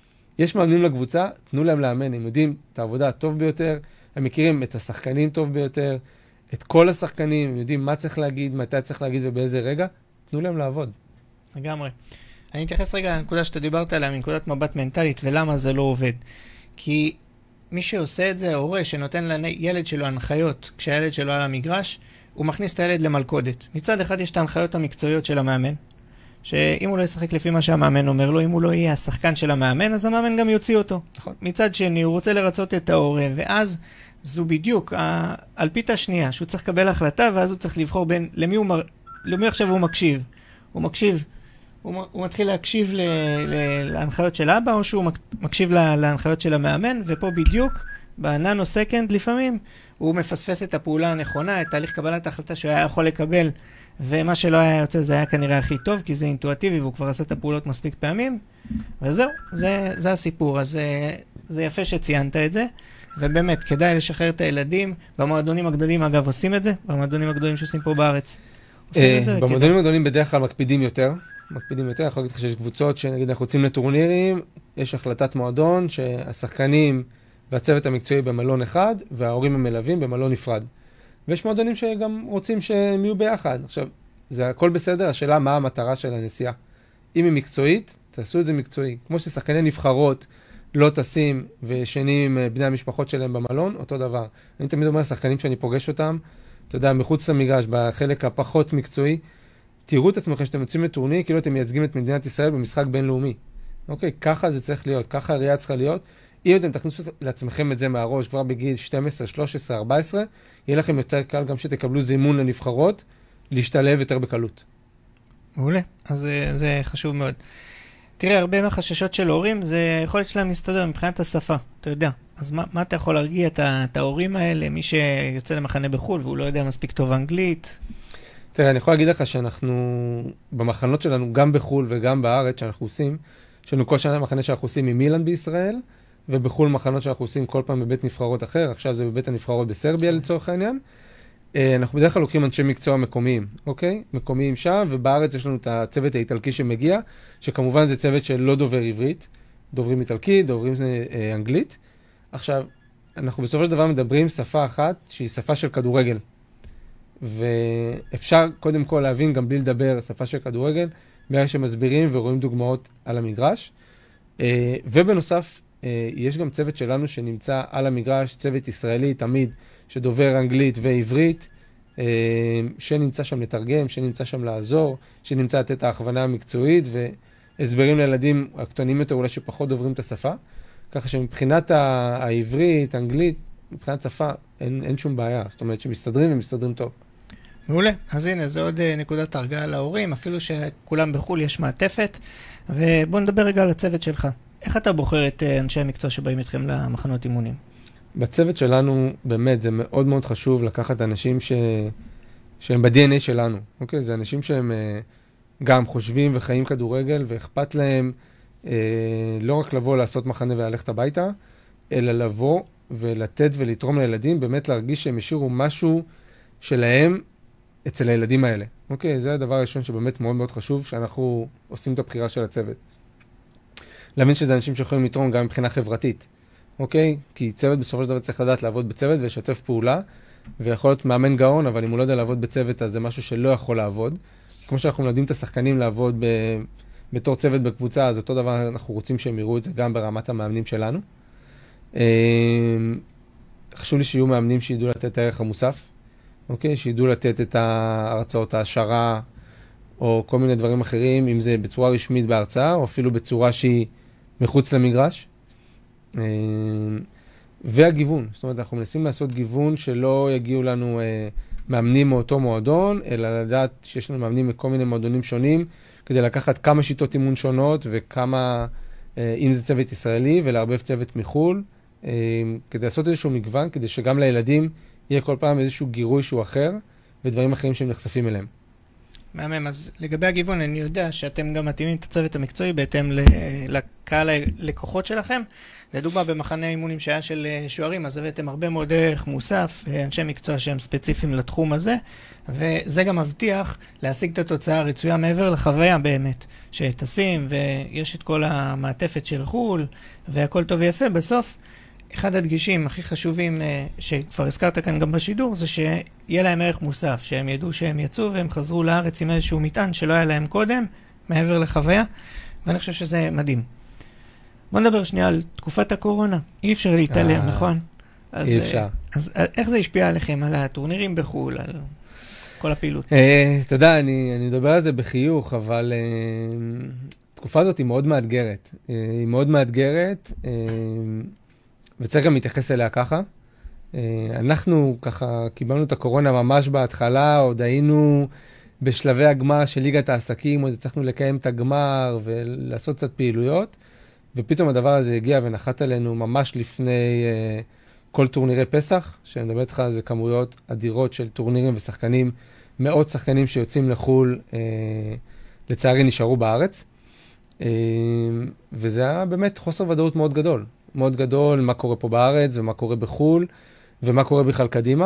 יש מאמנים לקבוצה, תנו להם לאמן, הם יודעים את העבודה הטוב ביותר, הם מכירים את השחקנים טוב ביותר, את כל השחקנים, הם יודעים מה צריך להגיד, מתי צריך להגיד ובאיזה רגע, תנו להם לעבוד. לגמרי. אני אתייחס רגע לנקודה שאתה דיברת עליה, מנקודת מבט מנטלית, ולמה זה לא עובד. כי מי שעושה את זה, ההורה שנותן לילד שלו הנחיות, כשהילד שלו על המגרש, הוא מכניס את הילד למלכודת. מצד אחד יש את ההנחיות המקצועיות של המאמן, שאם הוא לא ישחק לפי מה שהמאמן אומר לו, אם הוא לא יהיה השחקן של המאמן, אז המאמן גם יוציא אותו. נכון. מצד שני, הוא רוצה לרצות את ההורה, ואז זו בדיוק אלפית השנייה, שהוא צריך לקבל החלטה, ואז הוא צריך לבחור בין למי עכשיו הוא מקשיב. הוא מקשיב, הוא מתחיל להקשיב להנחיות של אבא, או שהוא מקשיב להנחיות של המאמן, ופה בדיוק, בננו סקנד לפעמים, הוא מפספס את הפעולה הנכונה, את תהליך קבלת ההחלטה שהוא היה יכול לקבל, ומה שלא היה יוצא זה היה כנראה הכי טוב, כי זה אינטואטיבי, והוא כבר עשה את הפעולות מספיק פעמים, וזהו, זה הסיפור. אז זה יפה שציינת את זה, ובאמת, כדאי לשחרר את הילדים. במועדונים הגדולים, אגב, עושים את זה, במועדונים הגדולים שעושים פה בארץ. במועדונים הגדולים בדרך כלל מקפידים יותר, אני יכול להגיד לך שיש קבוצות שנגיד אנחנו רוצים לטורנירים, יש החלטת מועדון שהשחקנים והצוות המקצועי במלון אחד, וההורים המלווים במלון נפרד. ויש מועדונים שגם רוצים שהם יהיו ביחד. עכשיו, זה הכל בסדר, השאלה מה המטרה של הנסיעה. אם היא מקצועית, תעשו את זה מקצועי. כמו ששחקני נבחרות לא טסים ושנים עם בני המשפחות שלהם במלון, אותו דבר. אני תמיד אומר, שחקנים שאני פוגש אותם, אתה יודע, מחוץ למגרש, בחלק הפחות מקצועי, תראו את עצמכם שאתם יוצאים לטורניר, כאילו אתם מייצגים את מדינת ישראל במשחק בינלאומי. אוקיי, ככה זה צריך להיות, ככה הראייה צריכה להיות. אם אתם תכניסו לעצמכם את זה מהראש כבר בגיל 12, 13, 14, יהיה לכם יותר קל גם שתקבלו זימון לנבחרות, להשתלב יותר בקלות. מעולה, אז זה חשוב מאוד. תראה, הרבה מהחששות של ההורים, זה היכולת שלהם להסתדר מבחינת השפה, אתה יודע. אז מה אתה יכול להרגיע את ההורים האלה, מי שיוצא למחנה בחול והוא לא יודע מספיק טוב אנגלית? תראה, אני יכול להגיד לך שאנחנו, במחנות שלנו, גם בחול וגם בארץ שאנחנו עושים, יש לנו כל שנה מחנה שאנחנו עושים ממילאן בישראל, ובחול מחנות שאנחנו עושים כל פעם בבית נבחרות אחר, עכשיו זה בבית הנבחרות בסרביה לצורך העניין. אנחנו בדרך כלל לוקחים אנשי מקצוע מקומיים, אוקיי? מקומיים שם, ובארץ יש לנו את הצוות האיטלקי שמגיע, שכמובן זה צוות שלא דובר עברית, דוברים איטלקית, דוברים אנגלית. עכשיו, אנחנו בסופו של דבר מדברים שפה אחת, שהיא שפה של כדורגל. ואפשר קודם כל להבין גם בלי לדבר שפה של כדורגל, ברגע שמסבירים ורואים דוגמאות על המגרש. ובנוסף, יש גם צוות שלנו שנמצא על המגרש, צוות ישראלי תמיד, שדובר אנגלית ועברית, שנמצא שם לתרגם, שנמצא שם לעזור, שנמצא לתת ההכוונה המקצועית, והסברים לילדים הקטנים יותר אולי שפחות דוברים את השפה. ככה שמבחינת העברית, אנגלית, מבחינת שפה, אין שום בעיה. זאת אומרת שמסתדרים ומסתדרים טוב. מעולה. אז הנה, זה עוד נקודת הרגעה להורים, אפילו שכולם בחול יש מעטפת. ובוא נדבר רגע על הצוות שלך. איך אתה בוחר את אנשי המקצוע שבאים איתכם למחנות אימונים? בצוות שלנו, באמת, זה מאוד מאוד חשוב לקחת אנשים שהם ב-DNA שלנו. אוקיי? זה אנשים שהם גם חושבים וחיים כדורגל, ואכפת להם לא רק לבוא לעשות מחנה וללכת הביתה, אלא לבוא ולתת ולתרום לילדים, באמת להרגיש שהם השאירו משהו שלהם אצל הילדים האלה. אוקיי? זה הדבר הראשון שבאמת מאוד מאוד חשוב, שאנחנו עושים את הבחירה של הצוות. להבין שזה אנשים שיכולים לתרום גם מבחינה חברתית. אוקיי? כי צוות בסופו של דבר צריך לדעת לעבוד בצוות ולשתף פעולה, ויכול להיות מאמן גאון, אבל אם הוא לא יודע לעבוד בצוות, אז זה משהו שלא יכול לעבוד. כמו שאנחנו מלמדים את השחקנים לעבוד בתור צוות בקבוצה, אז אותו דבר אנחנו רוצים שהם יראו את זה גם ברמת המאמנים שלנו. חשוב לי שיהיו מאמנים שידעו לתת את הערך המוסף, אוקיי? שידעו לתת את ההרצאות, ההשערה, או כל מיני דברים אחרים, אם זה בצורה רשמית בהרצאה, או אפילו בצורה שהיא מחוץ למגרש. והגיוון, זאת אומרת, אנחנו מנסים לעשות גיוון שלא יגיעו לנו מאמנים מאותו מועדון, אלא לדעת שיש לנו מאמנים מכל מיני מועדונים שונים, כדי לקחת כמה שיטות אימון שונות, וכמה, אם זה צוות ישראלי, ולהרבב צוות מחול, כדי לעשות איזשהו מגוון, כדי שגם לילדים יהיה כל פעם איזשהו גירוי שהוא אחר, ודברים אחרים שהם נחשפים אליהם. מהמם, אז לגבי הגיוון, אני יודע שאתם גם מתאימים את הצוות המקצועי בהתאם לקהל הלקוחות שלכם. לדוגמה, במחנה האימונים שהיה של שוערים, אז הבאתם הרבה מאוד ערך מוסף, אנשי מקצוע שהם ספציפיים לתחום הזה, וזה גם מבטיח להשיג את התוצאה הרצויה מעבר לחוויה באמת, שתשים ויש את כל המעטפת של חול, והכל טוב ויפה. בסוף, אחד הדגישים הכי חשובים שכבר הזכרת כאן גם בשידור, זה שיהיה להם ערך מוסף, שהם ידעו שהם יצאו והם חזרו לארץ עם איזשהו מטען שלא היה להם קודם, מעבר לחוויה, ואני חושב שזה מדהים. בוא נדבר שנייה על תקופת הקורונה. אי אפשר להתעלם, נכון? אי אפשר. אז איך זה השפיע עליכם, על הטורנירים בחו"ל, על כל הפעילות? אתה יודע, אני מדבר על זה בחיוך, אבל התקופה הזאת היא מאוד מאתגרת. היא מאוד מאתגרת, וצריך גם להתייחס אליה ככה. אנחנו ככה קיבלנו את הקורונה ממש בהתחלה, עוד היינו בשלבי הגמר של ליגת העסקים, עוד הצלחנו לקיים את הגמר ולעשות קצת פעילויות, ופתאום הדבר הזה הגיע ונחת עלינו ממש לפני כל טורנירי פסח, שאני מדבר איתך, זה כמויות אדירות של טורנירים ושחקנים, מאות שחקנים שיוצאים לחול, לצערי נשארו בארץ, וזה היה באמת חוסר ודאות מאוד גדול. מאוד גדול, מה קורה פה בארץ ומה קורה בחול ומה קורה בכלל קדימה.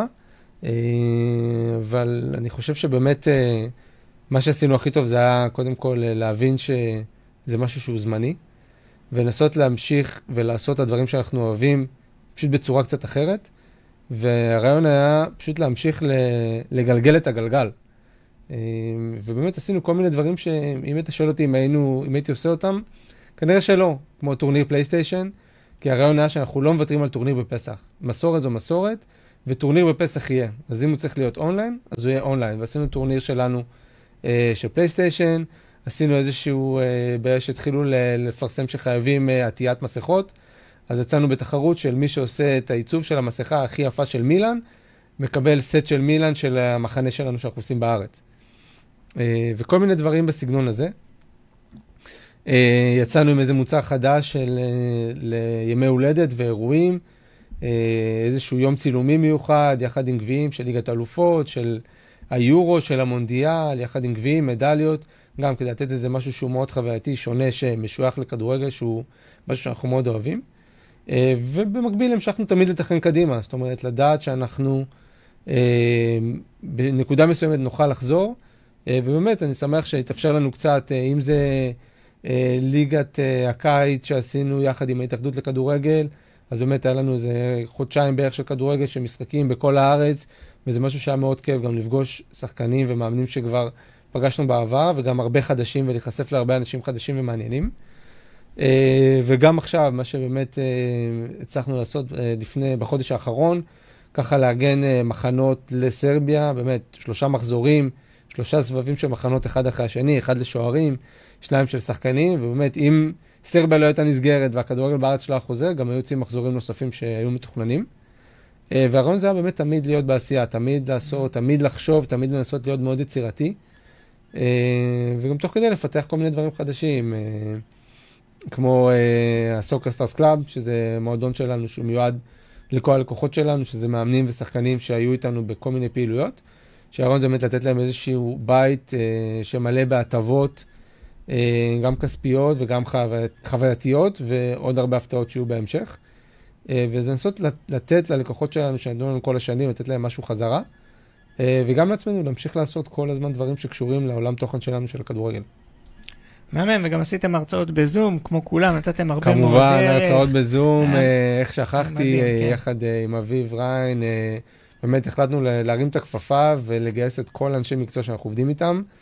אבל אני חושב שבאמת מה שעשינו הכי טוב זה היה קודם כל להבין שזה משהו שהוא זמני, ולנסות להמשיך ולעשות את הדברים שאנחנו אוהבים פשוט בצורה קצת אחרת, והרעיון היה פשוט להמשיך לגלגל את הגלגל. ובאמת עשינו כל מיני דברים שאם אתה שואל אותי אם הייתי עושה אותם, כנראה שלא, כמו טורניר פלייסטיישן, כי הרעיון היה שאנחנו לא מוותרים על טורניר בפסח. מסורת זו מסורת, וטורניר בפסח יהיה. אז אם הוא צריך להיות אונליין, אז הוא יהיה אונליין. ועשינו טורניר שלנו של פלייסטיישן, עשינו איזשהו, שהתחילו לפרסם שחייבים עטיית מסכות, אז יצאנו בתחרות של מי שעושה את העיצוב של המסכה הכי יפה של מילאן, מקבל סט של מילאן של המחנה שלנו שאנחנו עושים בארץ. וכל מיני דברים בסגנון הזה. יצאנו עם איזה מוצר חדש לימי הולדת ואירועים, איזשהו יום צילומי מיוחד, יחד עם גביעים של ליגת האלופות, של היורו, של המונדיאל, יחד עם גביעים, מדליות, גם כדי לתת איזה משהו שהוא מאוד חווייתי, שונה, שמשוייך לכדורגל, שהוא משהו שאנחנו מאוד אוהבים. ובמקביל המשכנו תמיד לתכן קדימה, זאת אומרת, לדעת שאנחנו בנקודה מסוימת נוכל לחזור, ובאמת אני שמח שהתאפשר לנו קצת, אם זה ליגת הקיץ שעשינו יחד עם ההתאחדות לכדורגל, אז באמת היה לנו איזה חודשיים בערך של כדורגל שמשחקים בכל הארץ, וזה משהו שהיה מאוד כיף גם לפגוש שחקנים ומאמנים שכבר פגשנו בעבר, וגם הרבה חדשים ולהיחשף להרבה אנשים חדשים ומעניינים. וגם עכשיו, מה שבאמת הצלחנו לעשות בחודש האחרון, ככה לארגן מחנות לסרביה, באמת 3 מחזורים, 3 סבבים של מחנות אחד אחרי השני, 1 לשוערים, 2 של שחקנים, ובאמת אם סרביה לא הייתה נסגרת והכדורגל בארץ שלה חוזר, גם היו יוצאים מחזורים נוספים שהיו מתוכננים. והרעיון זה היה באמת תמיד להיות בעשייה, תמיד לעשות, תמיד לחשוב, תמיד לנסות להיות מאוד יצירתי, וגם תוך כדי לפתח כל מיני דברים חדשים, כמו הסוקר סטארס קלאב, שזה מועדון שלנו שהוא מיועד לכל הלקוחות שלנו, שזה מאמנים ושחקנים שהיו איתנו בכל מיני פעילויות, שהרעיון זה באמת לתת להם איזשהו בית שמלא בהטבות, גם כספיות וגם חווייתיות, ועוד הרבה הפתעות שיהיו בהמשך. וזה לנסות לתת ללקוחות שלנו, שנדעו לנו כל השנים, לתת להם משהו חזרה, וגם לעצמנו להמשיך לעשות כל הזמן דברים שקשורים לעולם תוכן שלנו של הכדורגל. מהמם, וגם עשיתם הרצאות בזום, כמו כולם, נתתם הרבה מאוד כמובן, הרצאות בזום, איך שכחתי, יחד עם אביב ריין, באמת החלטנו להרים את הכפפה ולגייס את כל אנשי מקצוע שאנחנו עובדים איתם,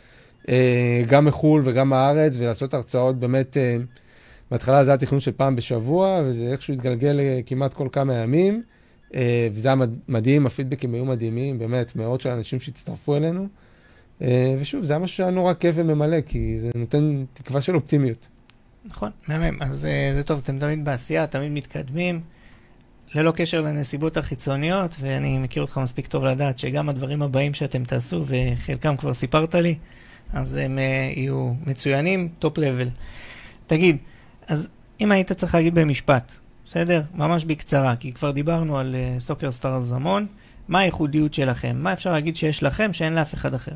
גם מחול וגם מהארץ, ולעשות הרצאות באמת, בהתחלה זה היה תכנון של פעם בשבוע, וזה איכשהו התגלגל כמעט כל כמה ימים, וזה היה מדהים, הפידבקים היו מדהימים, באמת, מאות של אנשים שהצטרפו אלינו, ושוב, זה היה משהו שהיה נורא כיף וממלא, כי זה נותן תקווה של אופטימיות. נכון, מהמם, אז זה טוב, אתם תמיד בעשייה, תמיד מתקדמים, ללא קשר לנסיבות החיצוניות, ואני מכיר אותך מספיק טוב לדעת שגם הדברים הבאים שאתם תעשו, וחלקם כבר סיפרת לי, אז הם יהיו מצוינים, טופ לבל. תגיד, אז אם היית צריך להגיד במשפט, בסדר? ממש בקצרה, כי כבר דיברנו על סוקר סטארס המון, מה הייחודיות שלכם? מה אפשר להגיד שיש לכם שאין לאף אחד אחר?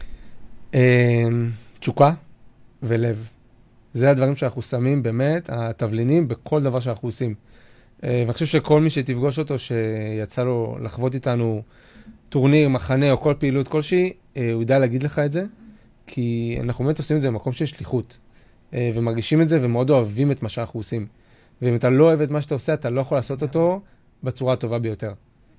תשוקה ולב. זה הדברים שאנחנו שמים באמת, התבלינים בכל דבר שאנחנו עושים. ואני חושב שכל מי שתפגוש אותו, שיצא לו לחוות איתנו טורניר, מחנה או כל פעילות כלשהי, הוא ידע להגיד לך את זה, כי אנחנו באמת עושים את זה במקום של שליחות, ומרגישים את זה ומאוד אוהבים את מה שאנחנו עושים. ואם אתה לא אוהב את מה שאתה עושה, אתה לא יכול לעשות אותו בצורה הטובה ביותר.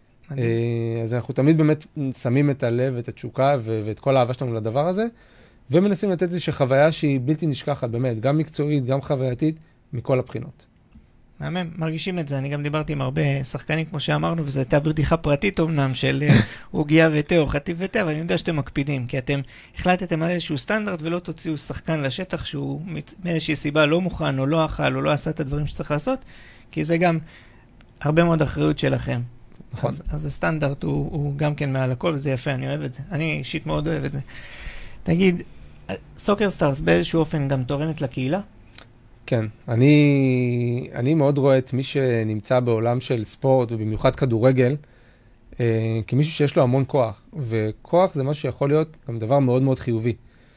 אז אנחנו תמיד באמת שמים את הלב, את התשוקה ואת כל האהבה שלנו לדבר הזה, ומנסים לתת איזושהי חוויה שהיא בלתי נשכחת, באמת, גם מקצועית, גם חווייתית, מכל הבחינות. מהמם, מרגישים את זה. אני גם דיברתי עם הרבה שחקנים, כמו שאמרנו, וזו הייתה בדיחה פרטית אומנם של עוגיה ותה, חטיף ותה, אבל אני יודע שאתם מקפידים, כי אתם החלטתם על איזשהו סטנדרט ולא תוציאו שחקן לשטח שהוא מאיזושהי סיבה לא מוכן או לא אכל או לא עשה את הדברים שצריך לעשות, כי זה גם הרבה מאוד אחריות שלכם. נכון. אז הסטנדרט הוא גם כן מעל הכל, וזה יפה, אני אוהב את זה. אני אישית מאוד אוהב את זה. תגיד, סוקר סטארס באיזשהו אופן גם תורמת לקהילה? כן, אני מאוד רואה את מי שנמצא בעולם של ספורט, ובמיוחד כדורגל, כמישהו שיש לו המון כוח, וכוח זה משהו שיכול להיות גם דבר מאוד מאוד חיובי.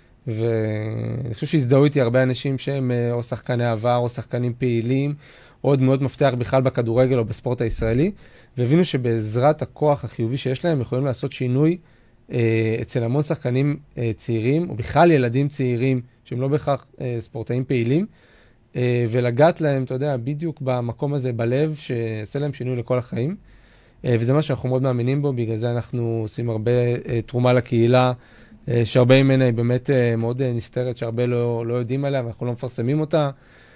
ואני חושב שהזדהו איתי הרבה אנשים שהם או שחקני עבר, או שחקנים פעילים, או דמויות מפתח בכלל בכדורגל או בספורט הישראלי, והבינו שבעזרת הכוח החיובי שיש להם, יכולים לעשות שינוי אצל המון שחקנים צעירים, או בכלל ילדים צעירים, שהם לא בהכרח ספורטאים פעילים, ולגעת להם, אתה יודע, בדיוק במקום הזה בלב, שעשה להם שינוי לכל החיים. וזה מה שאנחנו מאוד מאמינים בו, בגלל זה אנחנו עושים הרבה תרומה לקהילה, שהרבה ממנה היא באמת מאוד נסתרת, שהרבה לא יודעים עליה, ואנחנו לא מפרסמים אותה.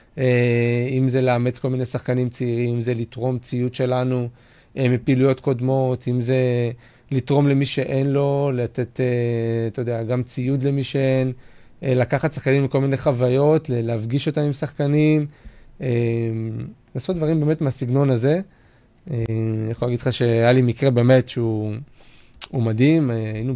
אם זה לאמץ כל מיני שחקנים צעירים, אם זה לתרום ציוד שלנו מפעילויות קודמות, אם זה לתרום למי שאין לו, לתת, אתה יודע, גם ציוד למי שאין, לקחת שחקנים מכל מיני חוויות, להפגיש אותם עם שחקנים, לעשות דברים באמת מהסגנון הזה. אני יכול להגיד לך שהיה לי מקרה באמת שהוא מדהים, היינו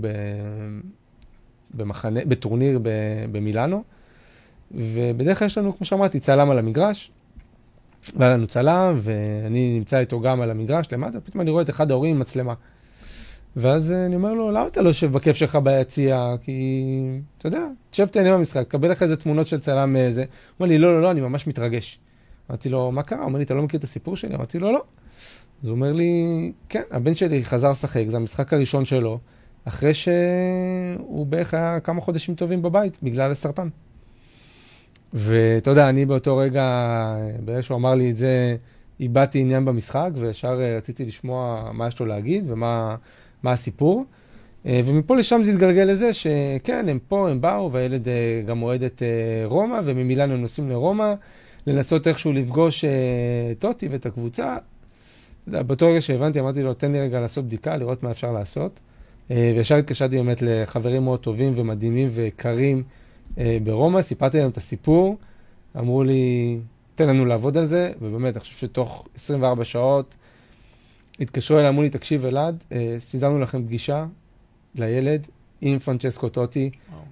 בטורניר במילאנו, ובדרך כלל יש לנו, כמו שאמרתי, צלם על המגרש, והיה לנו צלם, ואני נמצא איתו גם על המגרש למטה, פתאום אני רואה את אחד ההורים עם מצלמה. ואז אני אומר לו, למה אתה לא יושב בכיף שלך ביציע? כי, אתה יודע, תשב תהנה במשחק, קבל לך איזה תמונות של צלם מאיזה. הוא אומר לי, לא, אני ממש מתרגש. אמרתי לו, מה קרה? הוא אומר לי, אתה לא מכיר את הסיפור שלי? אמרתי לו, לא. אז הוא אומר לי, כן, הבן שלי חזר לשחק, זה המשחק הראשון שלו, אחרי שהוא בערך היה כמה חודשים טובים בבית, בגלל הסרטן. ואתה יודע, אני באותו רגע, בערך שהוא אמר לי את זה, איבדתי עניין במשחק, וישר רציתי לשמוע מה יש לו להגיד, ומה הסיפור. ומפה לשם זה התגלגל לזה שכן, הם פה, הם באו, והילד גם אוהד את רומא, וממילן הם נוסעים לרומא, לנסות איכשהו לפגוש טוטי ואת הקבוצה. באותו רגע שהבנתי, אמרתי לו, תן לי רגע לעשות בדיקה, לראות מה אפשר לעשות. וישר התקשרתי באמת לחברים מאוד טובים ומדהימים וקרים ברומא, סיפרתי להם את הסיפור, אמרו לי, תן לנו לעבוד על זה, ובאמת, אני חושב שתוך 24 שעות התקשרו אליי, אמרו לי, תקשיב אלעד, סידרנו לכם פגישה לילד עם פרנצ'סקו טוטי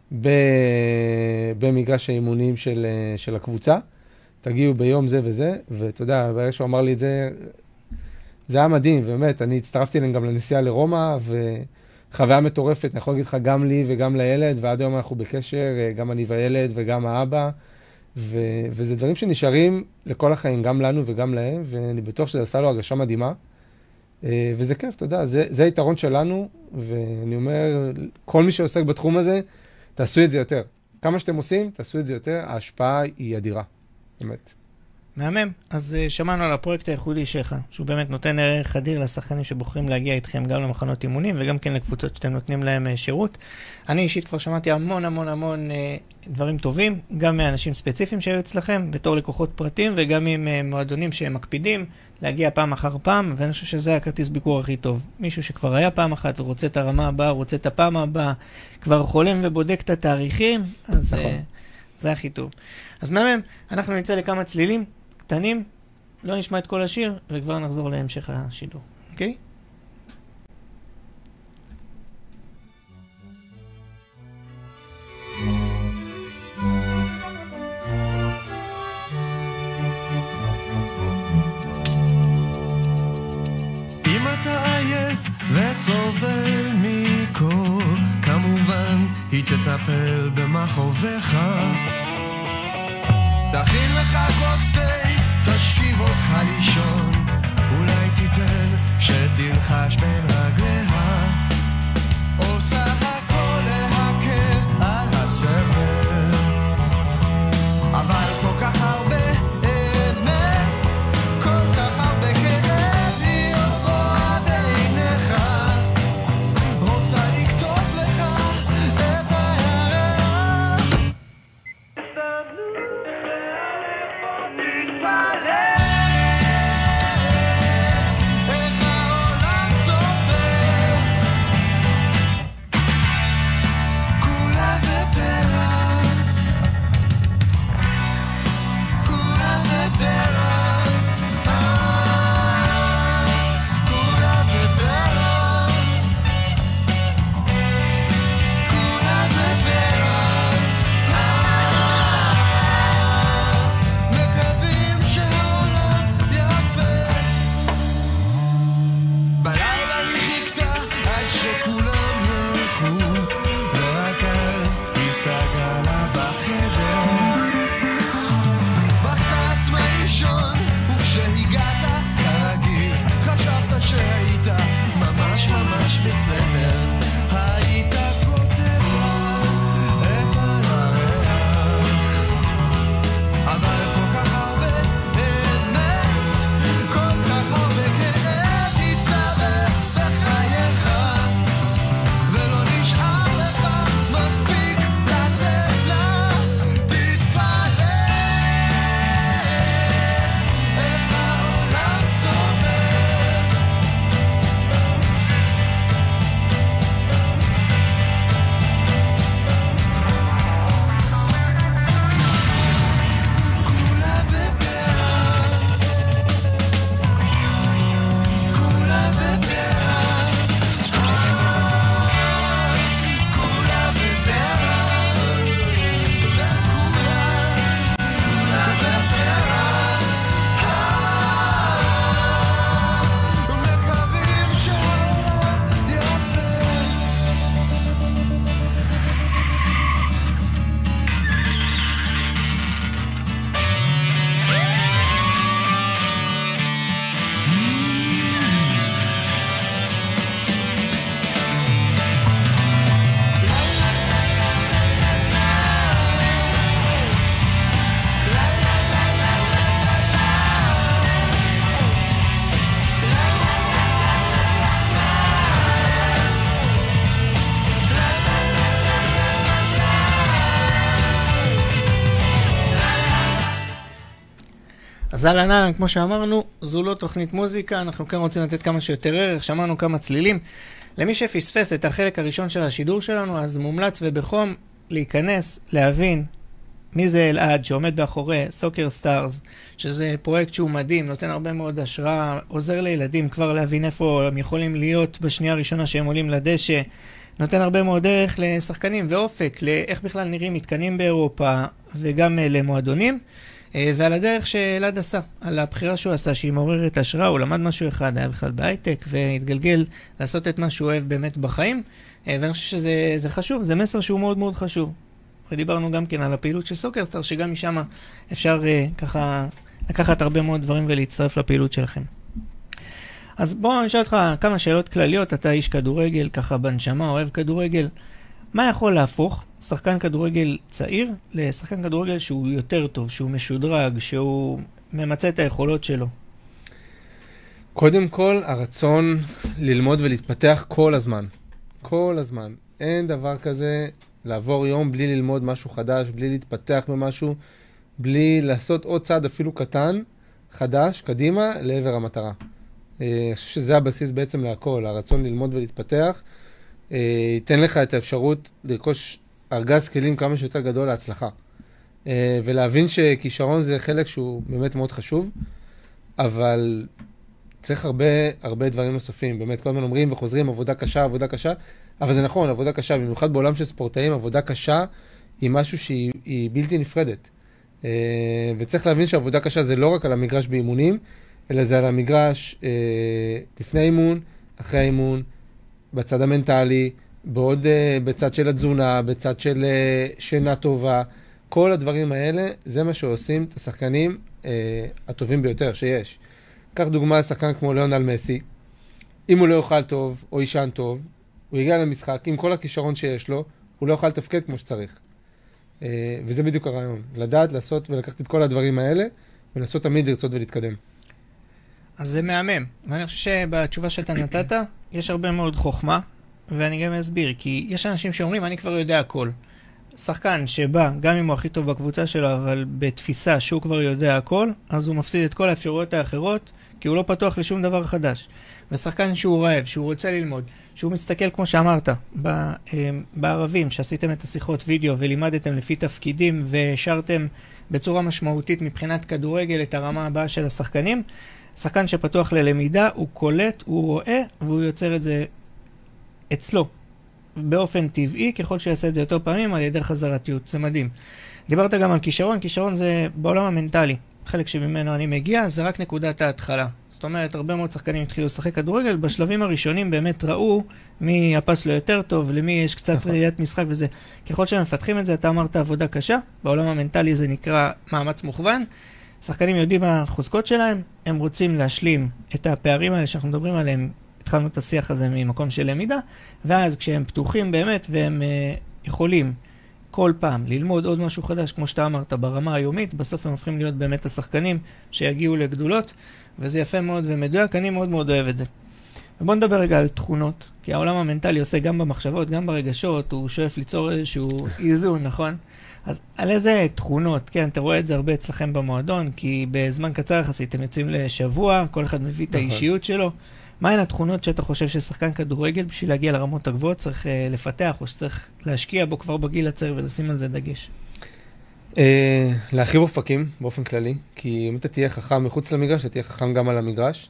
במגרש האימונים של הקבוצה, תגיעו ביום זה וזה, ואתה יודע, ברגע שהוא אמר לי את זה, זה היה מדהים, באמת, אני הצטרפתי להם גם לנסיעה לרומא, וחוויה מטורפת, אני יכול להגיד לך גם לי וגם לילד, ועד היום אנחנו בקשר, גם אני והילד וגם האבא, וזה דברים שנשארים לכל החיים, גם לנו וגם להם, ואני בטוח שזה עשה לו הרגשה מדהימה, וזה כיף, אתה יודע, זה היתרון שלנו, ואני אומר, כל מי שעוסק בתחום הזה, תעשו את זה יותר. כמה שאתם עושים, תעשו את זה יותר, ההשפעה היא אדירה, באמת. מהמם. אז שמענו על הפרויקט הייחודי שלך, שהוא באמת נותן ערך אדיר לשחקנים שבוחרים להגיע איתכם גם למחנות אימונים וגם כן לקבוצות שאתם נותנים להם שירות. אני אישית כבר שמעתי המון דברים טובים, גם מאנשים ספציפיים שהיו אצלכם, בתור לקוחות פרטיים וגם עם מועדונים שהם מקפידים להגיע פעם אחר פעם, ואני חושב שזה הכרטיס ביקור הכי טוב. מישהו שכבר היה פעם אחת ורוצה את הרמה הבאה, רוצה את הפעם הבאה, כבר חולם ובודק את התאריכים, אז זה הכי טוב. אז מהמם, אנחנו נצא לכמה צלילים קטנים, לא נשמע את כל השיר, וכבר נחזור להמשך השידור. אוקיי? אם אתה עייף וסובל מקור, כמובן היא תטפל במחוביך. תכין לך כוס תה, תשכיב אותך לישון, אולי תיתן שתלחש בין רגליה, עושה הכל להקל על הסבל, אבל כל כך הרבה אמת, כל כך הרבה כאב, היא רואה בעיניך, רוצה לכתוב לך את הירח. אז אהלן, כמו שאמרנו, זו לא תוכנית מוזיקה, אנחנו כאן רוצים לתת כמה שיותר ערך, שמענו כמה צלילים. למי שפספס את החלק הראשון של השידור שלנו, אז מומלץ ובחום להיכנס, להבין מי זה אלעד שעומד באחורי סוקר סטארס, שזה פרויקט שהוא מדהים, נותן הרבה מאוד השראה, עוזר לילדים כבר להבין איפה הם יכולים להיות בשנייה הראשונה שהם עולים לדשא, נותן הרבה מאוד ערך לשחקנים ואופק, לאיך בכלל נראים מתקנים באירופה וגם למועדונים. ועל הדרך שאלעד עשה, על הבחירה שהוא עשה, שהיא מעוררת השראה, הוא למד משהו אחד, היה בכלל בהייטק, והתגלגל לעשות את מה שהוא אוהב באמת בחיים, ואני חושב שזה חשוב, זה מסר שהוא מאוד מאוד חשוב. ודיברנו גם כן על הפעילות של סוקרסטאר, שגם משם אפשר ככה לקחת הרבה מאוד דברים ולהצטרף לפעילות שלכם. אז בואו נשאל אותך כמה שאלות כלליות, אתה איש כדורגל, ככה בנשמה, אוהב כדורגל, מה יכול להפוך שחקן כדורגל צעיר לשחקן כדורגל שהוא יותר טוב, שהוא משודרג, שהוא ממצא את היכולות שלו? קודם כל, הרצון ללמוד ולהתפתח כל הזמן. כל הזמן. אין דבר כזה לעבור יום בלי ללמוד משהו חדש, בלי להתפתח במשהו, בלי לעשות עוד צעד אפילו קטן, חדש, קדימה, לעבר המטרה. אני חושב שזה הבסיס בעצם להכל, הרצון ללמוד ולהתפתח, ייתן לך את האפשרות לרכוש ארגז כלים כמה שיותר גדול להצלחה. ולהבין שכישרון זה חלק שהוא באמת מאוד חשוב, אבל צריך הרבה דברים נוספים. באמת, כל הזמן אומרים וחוזרים, עבודה קשה, אבל זה נכון, עבודה קשה, במיוחד בעולם של ספורטאים, עבודה קשה היא משהו שהיא בלתי נפרדת. וצריך להבין שעבודה קשה זה לא רק על המגרש באימונים, אלא זה על המגרש לפני האימון, אחרי האימון, בצד המנטלי, בצד של התזונה, בצד של שינה טובה. כל הדברים האלה, זה מה שעושים את השחקנים הטובים ביותר שיש. קח דוגמה, שחקן כמו ליאונל מסי, אם הוא לא יאכל טוב או ישן טוב, הוא יגיע למשחק, עם כל הכישרון שיש לו, הוא לא יוכל לתפקד כמו שצריך. וזה בדיוק הרעיון, לדעת, לעשות ולקחת את כל הדברים האלה, ולעשות תמיד לרצות ולהתקדם. אז זה מהמם, ואני חושב שבתשובה שאתה נתת, יש הרבה מאוד חוכמה, ואני גם אסביר, כי יש אנשים שאומרים, אני כבר יודע הכל. שחקן שבא, גם אם הוא הכי טוב בקבוצה שלו, אבל בתפיסה שהוא כבר יודע הכל, אז הוא מפסיד את כל האפשרויות האחרות, כי הוא לא פתוח לשום דבר חדש. ושחקן שהוא רעב, שהוא רוצה ללמוד, שהוא מסתכל כמו שאמרת, בערבים, שעשיתם את השיחות וידאו ולימדתם לפי תפקידים והשארתם בצורה משמעותית מבחינת כדורגל את הרמה הבאה של השחקנים, שחקן שפתוח ללמידה, הוא קולט, הוא רואה, והוא יוצר את זה אצלו. באופן טבעי, ככל שיעשה את זה יותר פעמים, על ידי חזרתיות. זה מדהים. דיברת גם על כישרון. כישרון זה בעולם המנטלי. חלק שממנו אני מגיע, זה רק נקודת ההתחלה. זאת אומרת, הרבה מאוד שחקנים התחילו לשחק כדורגל, בשלבים הראשונים באמת ראו מי הפס לו יותר טוב, למי יש קצת ראיית משחק וזה. ככל שהם מפתחים את זה, אתה אמרת עבודה קשה. בעולם המנטלי זה נקרא מאמץ מוכוון. שחקנים יודעים מה החוזקות שלהם, הם רוצים להשלים את הפערים האלה שאנחנו מדברים עליהם. התחלנו את השיח הזה ממקום של למידה, ואז כשהם פתוחים באמת, והם יכולים כל פעם ללמוד עוד משהו חדש, כמו שאתה אמרת, ברמה היומית, בסוף הם הופכים להיות באמת השחקנים שיגיעו לגדולות, וזה יפה מאוד ומדויק, אני מאוד מאוד אוהב את זה. ובוא נדבר רגע על תכונות, כי העולם המנטלי עושה גם במחשבות, גם ברגשות, הוא שואף ליצור איזשהו איזון, נכון? אז על איזה תכונות, כן, אתה רואה את זה הרבה אצלכם במועדון, כי בזמן קצר יחסית, אתם יוצאים לשבוע, כל אחד מביא את האישיות שלו. מהן התכונות שאתה חושב ששחקן כדורגל בשביל להגיע לרמות הגבוהות צריך לפתח, או שצריך להשקיע בו כבר בגיל הצעיר ולשים על זה דגש? להרחיב אופקים באופן כללי, כי אם אתה תהיה חכם מחוץ למגרש, אתה תהיה חכם גם על המגרש.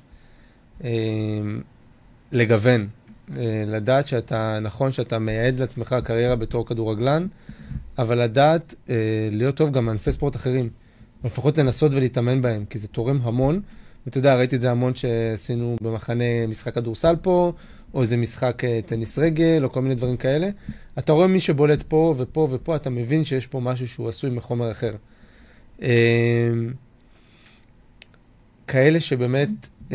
לגוון, לדעת שאתה, נכון שאתה מייעד לעצמך קריירה בתור כדורגלן, אבל לדעת להיות טוב גם מענפי ספורט אחרים, לפחות לנסות ולהתאמן בהם, כי זה תורם המון. ואתה יודע, ראיתי את זה המון שעשינו במחנה משחק כדורסל פה, או איזה משחק טניס רגל, או כל מיני דברים כאלה. אתה רואה מי שבולט פה ופה ופה, אתה מבין שיש פה משהו שהוא עשוי מחומר אחר. כאלה שבאמת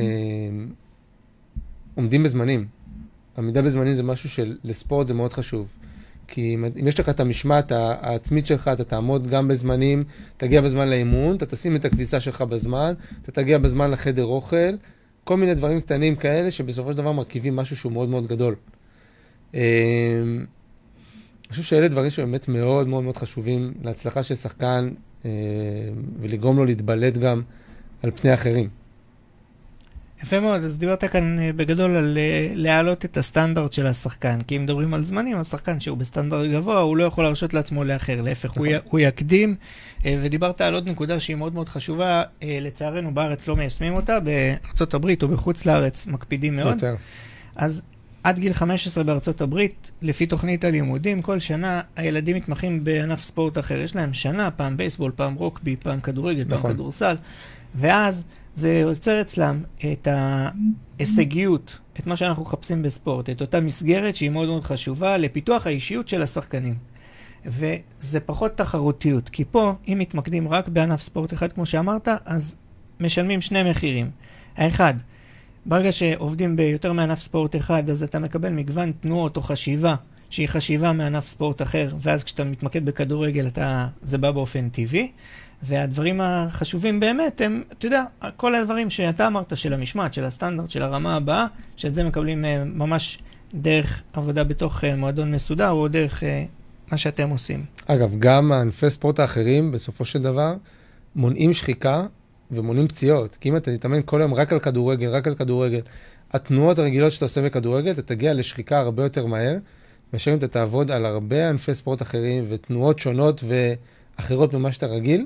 עומדים בזמנים. עמידה בזמנים זה משהו שלספורט זה מאוד חשוב. כי אם יש לך את המשמעת העצמית שלך, אתה תעמוד גם בזמנים, תגיע בזמן לאימון, אתה תשים את הכביסה שלך בזמן, אתה תגיע בזמן לחדר אוכל, כל מיני דברים קטנים כאלה שבסופו של דבר מרכיבים משהו שהוא מאוד מאוד גדול. אני חושב שאלה דברים שבאמת מאוד מאוד מאוד חשובים להצלחה של שחקן, ולגרום לו להתבלט גם על פני אחרים. יפה מאוד, אז דיברת כאן בגדול על להעלות את הסטנדרט של השחקן, כי אם מדברים על זמנים, השחקן שהוא בסטנדרט גבוה, הוא לא יכול להרשות לעצמו לאחר, להפך, הוא יקדים, ודיברת על עוד נקודה שהיא מאוד מאוד חשובה, לצערנו בארץ לא מיישמים אותה, בארצות הברית או בחוץ לארץ מקפידים מאוד, יותר. אז עד גיל 15 בארצות הברית, לפי תוכנית הלימודים, כל שנה הילדים מתמחים בענף ספורט אחר, יש להם שנה, פעם בייסבול, פעם רוקבי, פעם כדורגל, פעם כדורסל, ואז זה יוצר אצלם את ההישגיות, את מה שאנחנו מחפשים בספורט, את אותה מסגרת שהיא מאוד מאוד חשובה לפיתוח האישיות של השחקנים. וזה פחות תחרותיות, כי פה, אם מתמקדים רק בענף ספורט אחד, כמו שאמרת, אז משלמים שני מחירים. האחד, ברגע שעובדים ביותר מענף ספורט אחד, אז אתה מקבל מגוון תנועות או חשיבה שהיא חשיבה מענף ספורט אחר, ואז כשאתה מתמקד בכדורגל, זה בא באופן טבעי. והדברים החשובים באמת הם, אתה יודע, כל הדברים שאתה אמרת, של המשמעת, של הסטנדרט, של הרמה הבאה, שאת זה מקבלים ממש דרך עבודה בתוך מועדון מסודר, או דרך מה שאתם עושים. אגב, גם הענפי ספורט האחרים, בסופו של דבר, מונעים שחיקה ומונעים פציעות. כי אם אתה תתאמן כל היום רק על כדורגל, רק על כדורגל, התנועות הרגילות שאתה עושה בכדורגל, אתה תגיע לשחיקה הרבה יותר מהר, מאשר אם אתה תעבוד על הרבה ענפי ספורט אחרים, ותנועות שונות ואחרות ממה שאתה רגיל,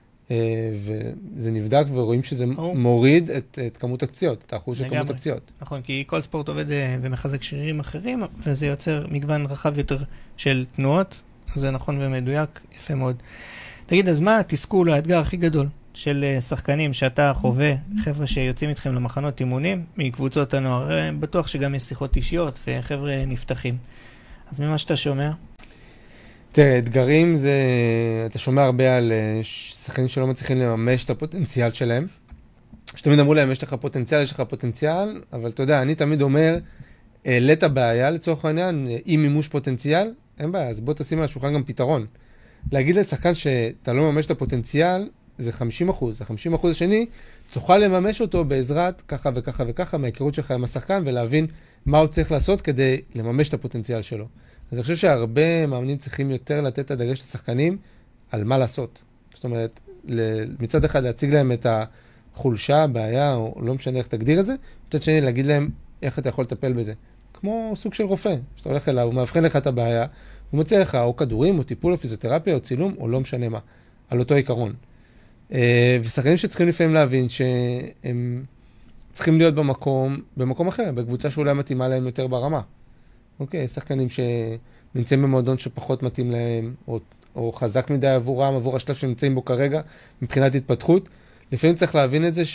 וזה נבדק ורואים שזה מוריד את כמות הפציעות, את האחוז של כמות הפציעות. נכון, כי כל ספורט עובד ומחזק שרירים אחרים, וזה יוצר מגוון רחב יותר של תנועות, זה נכון ומדויק, יפה מאוד. תגיד, אז מה התסכול, האתגר הכי גדול של שחקנים שאתה חווה, חבר'ה שיוצאים איתכם למחנות אימונים, מקבוצות הנוער, בטוח שגם יש שיחות אישיות וחבר'ה נפתחים. אז ממה שאתה שומע? תראה, אתגרים זה, אתה שומע הרבה על שחקנים שלא מצליחים לממש את הפוטנציאל שלהם. שתמיד אמרו להם, יש לך פוטנציאל, יש לך פוטנציאל, אבל אתה יודע, אני תמיד אומר, העלית בעיה לצורך העניין, אי מימוש פוטנציאל, אין בעיה, אז בוא תשים על השולחן גם פתרון. להגיד לשחקן שאתה לא מממש את הפוטנציאל, זה 50%. ה-50% השני, תוכל לממש אותו בעזרת ככה וככה וככה, מההיכרות שלך עם השחקן, ולהבין מה הוא צריך לעשות כדי לממש את הפוטנציאל שלו. אז אני חושב שהרבה מאמנים צריכים יותר לתת את הדגש לשחקנים על מה לעשות. זאת אומרת, מצד אחד להציג להם את החולשה, הבעיה, או לא משנה איך תגדיר את זה, מצד שני להגיד להם איך אתה יכול לטפל בזה. כמו סוג של רופא, שאתה הולך אליו, הוא מאבחן לך את הבעיה, הוא מציע לך או כדורים, או טיפול, או פיזיותרפיה, או צילום, או לא משנה מה, על אותו עיקרון. ושחקנים שצריכים לפעמים להבין שהם צריכים להיות במקום אחר, בקבוצה שאולי מתאימה להם יותר ברמה. אוקיי, שחקנים שנמצאים במועדון שפחות מתאים להם, או חזק מדי עבורם, עבור השלב שנמצאים בו כרגע, מבחינת התפתחות. לפעמים צריך להבין את זה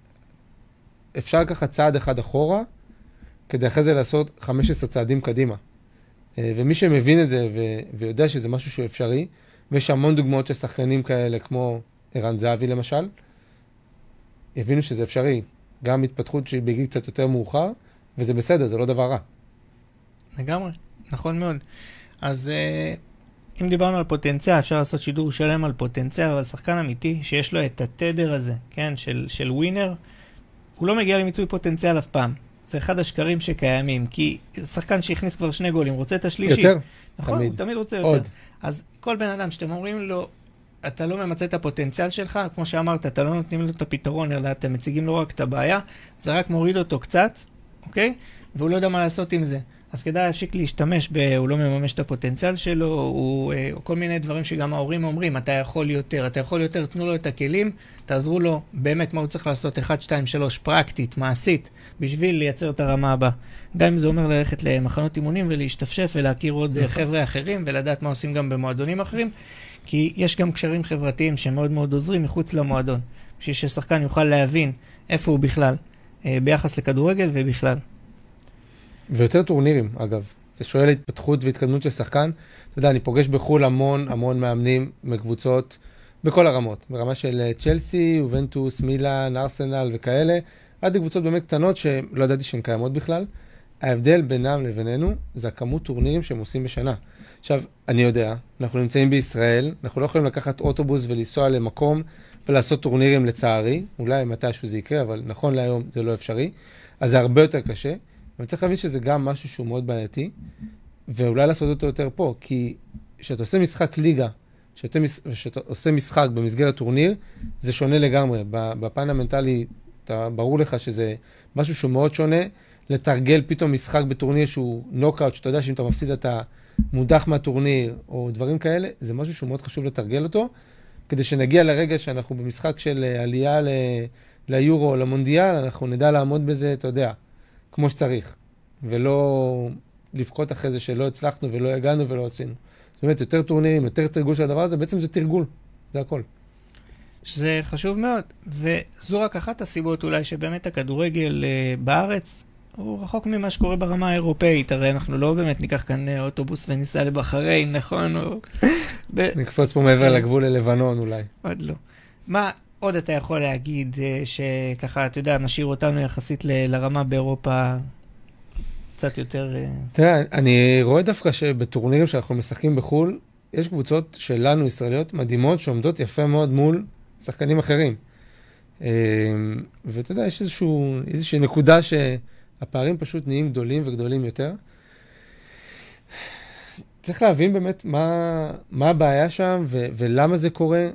שאפשר לקחת צעד אחד אחורה, כדי אחרי זה לעשות 15 צעדים קדימה. ומי שמבין את זה ויודע שזה משהו שהוא אפשרי, ויש המון דוגמאות של שחקנים כאלה, כמו ערן זהבי למשל, יבינו שזה אפשרי. גם התפתחות שהיא בגיל קצת יותר מאוחר, וזה בסדר, זה לא דבר רע. לגמרי, נכון מאוד. אז אם דיברנו על פוטנציאל, אפשר לעשות שידור שלם על פוטנציאל, אבל שחקן אמיתי שיש לו את התדר הזה, כן, של ווינר, הוא לא מגיע למיצוי פוטנציאל אף פעם. זה אחד השקרים שקיימים, כי שחקן שהכניס כבר 2 גולים, רוצה את השלישי. יותר, נכון? תמיד. הוא תמיד רוצה יותר. עוד. אז כל בן אדם שאתם אומרים לו, אתה לא ממצא את הפוטנציאל שלך, כמו שאמרת, אתה לא נותנים לו את הפתרון, אלא אתם מציגים לו רק את הבעיה, זה רק מוריד אותו קצת, אוקיי? והוא לא יודע מה לעשות עם זה. אז כדאי להפסיק להשתמש הוא לא מממש את הפוטנציאל שלו, או כל מיני דברים שגם ההורים אומרים, אתה יכול יותר, תנו לו את הכלים, תעזרו לו באמת מה הוא צריך לעשות, 1, 2, 3, פרקטית, מעשית, בשביל לייצר את הרמה הבאה. גם אם זה אומר ללכת למחנות אימונים ולהשתפשף ולהכיר עוד חבר'ה אחרים, ולדעת מה עושים גם במועדונים אחרים, כי יש גם קשרים חברתיים שמאוד מאוד עוזרים מחוץ למועדון, בשביל ששחקן יוכל להבין איפה הוא בכלל, ביחס לכדורגל ובכלל. ויותר טורנירים, אגב. זה שואל התפתחות והתקדמות של שחקן. אתה יודע, אני פוגש בחול המון מאמנים מקבוצות בכל הרמות. ברמה של צ'לסי, יובנטוס, מילאן, ארסנל וכאלה, עד לקבוצות באמת קטנות שלא ידעתי שהן קיימות בכלל. ההבדל בינם לבינינו זה הכמות טורנירים שהם עושים בשנה. עכשיו, אני יודע, אנחנו נמצאים בישראל, אנחנו לא יכולים לקחת אוטובוס ולנסוע למקום ולעשות טורנירים לצערי. אולי מתישהו זה יקרה, אבל נכון להיום זה לא אפשרי. אז זה הרבה יותר קשה. אבל צריך להבין שזה גם משהו שהוא מאוד בעייתי, ואולי לעשות אותו יותר פה, כי כשאתה עושה משחק ליגה, כשאתה עושה משחק במסגרת טורניר, זה שונה לגמרי. בפן המנטלי, ברור לך שזה משהו שהוא מאוד שונה, לתרגל פתאום משחק בטורניר שהוא נוקאוט, שאתה יודע שאם אתה מפסיד אתה מודח מהטורניר, או דברים כאלה, זה משהו שהוא מאוד חשוב לתרגל אותו, כדי שנגיע לרגע שאנחנו במשחק של עלייה ליורו או למונדיאל, אנחנו נדע לעמוד בזה, אתה יודע, כמו שצריך, ולא לבכות אחרי זה שלא הצלחנו ולא הגענו ולא עשינו. זאת אומרת, יותר טורנירים, יותר תרגול של הדבר הזה, בעצם זה תרגול, זה הכל. שזה חשוב מאוד, וזו רק אחת הסיבות אולי שבאמת הכדורגל בארץ הוא רחוק ממה שקורה ברמה האירופאית, הרי אנחנו לא באמת ניקח כאן אוטובוס וניסע לבחריין, נכון? נקפוץ פה מעבר לגבול ללבנון אולי. עוד לא. מה עוד אתה יכול להגיד שככה, אתה יודע, נשאיר אותנו יחסית לרמה באירופה? קצת יותר... תראה, אני רואה דווקא שבטורנירים שאנחנו משחקים בחול, יש קבוצות שלנו, ישראליות, מדהימות, שעומדות יפה מאוד מול שחקנים אחרים. ואתה יודע, יש איזושהי נקודה שהפערים פשוט נהיים גדולים וגדולים יותר. צריך להבין באמת מה הבעיה שם ולמה זה קורה.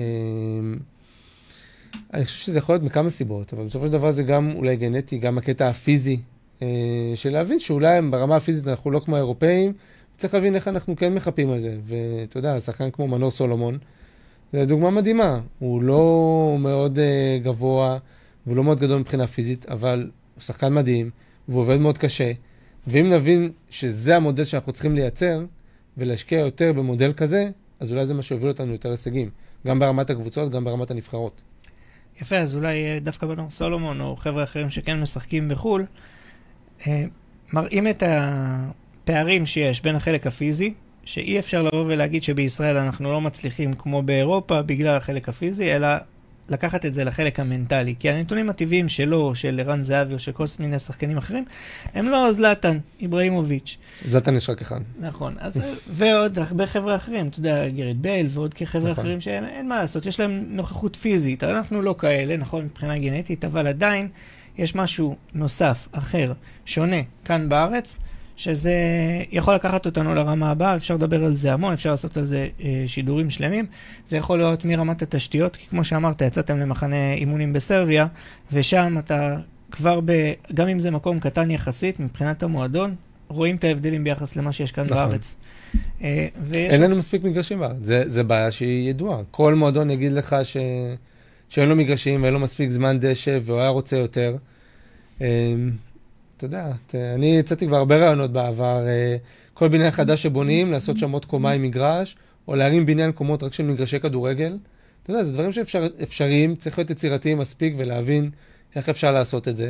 אני חושב שזה יכול להיות מכמה סיבות, אבל בסופו של דבר זה גם אולי גנטי, גם הקטע הפיזי, של להבין שאולי ברמה הפיזית אנחנו לא כמו האירופאים, צריך להבין איך אנחנו כן מחפים על זה. ואתה יודע, שחקן כמו מנור סולומון, זו דוגמה מדהימה. הוא לא מאוד גבוה, והוא לא מאוד גדול מבחינה פיזית, אבל הוא שחקן מדהים, והוא עובד מאוד קשה. ואם נבין שזה המודל שאנחנו צריכים לייצר, ולהשקיע יותר במודל כזה, אז אולי זה מה שהוביל אותנו יותר הישגים. גם ברמת הקבוצות, גם ברמת הנבחרות. יפה, אז אולי דווקא מנור סולומון, או חבר'ה אחרים שכן משחקים בחול, מראים את הפערים שיש בין החלק הפיזי, שאי אפשר לבוא ולהגיד שבישראל אנחנו לא מצליחים כמו באירופה בגלל החלק הפיזי, אלא לקחת את זה לחלק המנטלי. כי הנתונים הטבעיים שלו, של ערן זהבי או של כל מיני שחקנים אחרים, הם לא זלאטן, איברהימוביץ'. זלאטן יש רק אחד. נכון. אז, ועוד הרבה חבר'ה אחרים, אתה יודע, גרד בייל ועוד כחבר'ה אחרים שאין מה לעשות, יש להם נוכחות פיזית. אנחנו לא כאלה, נכון, מבחינה גנטית, אבל עדיין יש משהו נוסף, אחר, שונה, כאן בארץ, שזה יכול לקחת אותנו לרמה הבאה, אפשר לדבר על זה המון, אפשר לעשות על זה שידורים שלמים. זה יכול להיות מרמת התשתיות, כי כמו שאמרת, יצאתם למחנה אימונים בסרביה, ושם אתה כבר, גם אם זה מקום קטן יחסית, מבחינת המועדון, רואים את ההבדלים ביחס למה שיש כאן בארץ. אין לנו מספיק מגרשים בארץ, זה בעיה שהיא ידועה. כל מועדון יגיד לך שאין לו מגרשים, ואין לו מספיק זמן דשא, והוא היה רוצה יותר. אתה יודע, אני יצאתי כבר הרבה רעיונות בעבר, כל בניין חדש שבונים, לעשות שם עוד קומה עם מגרש, או להרים בניין קומות רק של מגרשי כדורגל. אתה יודע, זה דברים שאפשריים, צריך להיות יצירתיים מספיק ולהבין איך אפשר לעשות את זה,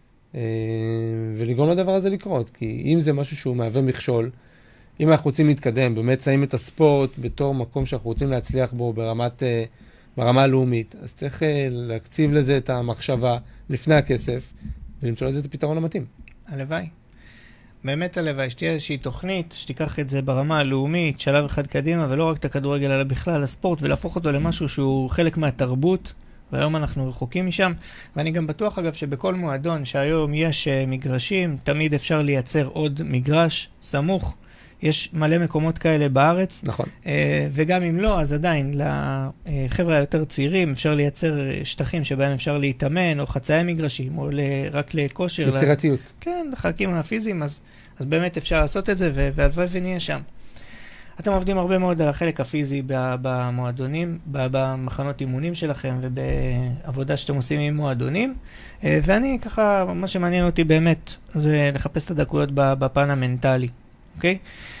ולגרום לדבר הזה לקרות, כי אם זה משהו שהוא מהווה מכשול, אם אנחנו רוצים להתקדם, באמת שמים את הספורט בתור מקום שאנחנו רוצים להצליח בו ברמה הלאומית, אז צריך להקציב לזה את המחשבה לפני הכסף, ולמצוא לזה את הפתרון המתאים. הלוואי. באמת הלוואי, שתהיה איזושהי תוכנית, שתיקח את זה ברמה הלאומית, שלב אחד קדימה, ולא רק את הכדורגל, אלא בכלל הספורט, ולהפוך אותו למשהו שהוא חלק מהתרבות, והיום אנחנו רחוקים משם. ואני גם בטוח, אגב, שבכל מועדון שהיום יש מגרשים, תמיד אפשר לייצר עוד מגרש סמוך. יש מלא מקומות כאלה בארץ. נכון. וגם אם לא, אז עדיין לחבר'ה היותר צעירים אפשר לייצר שטחים שבהם אפשר להתאמן, או חצאי מגרשים, או רק לכושר. יצירתיות. כן, לחלקים הפיזיים, אז באמת אפשר לעשות את זה, והלוואי ונהיה שם. אתם עובדים הרבה מאוד על החלק הפיזי במועדונים, במחנות אימונים שלכם, ובעבודה שאתם עושים עם מועדונים. ואני ככה, מה שמעניין אותי באמת, זה לחפש את הדקויות בפן המנטלי. אוקיי?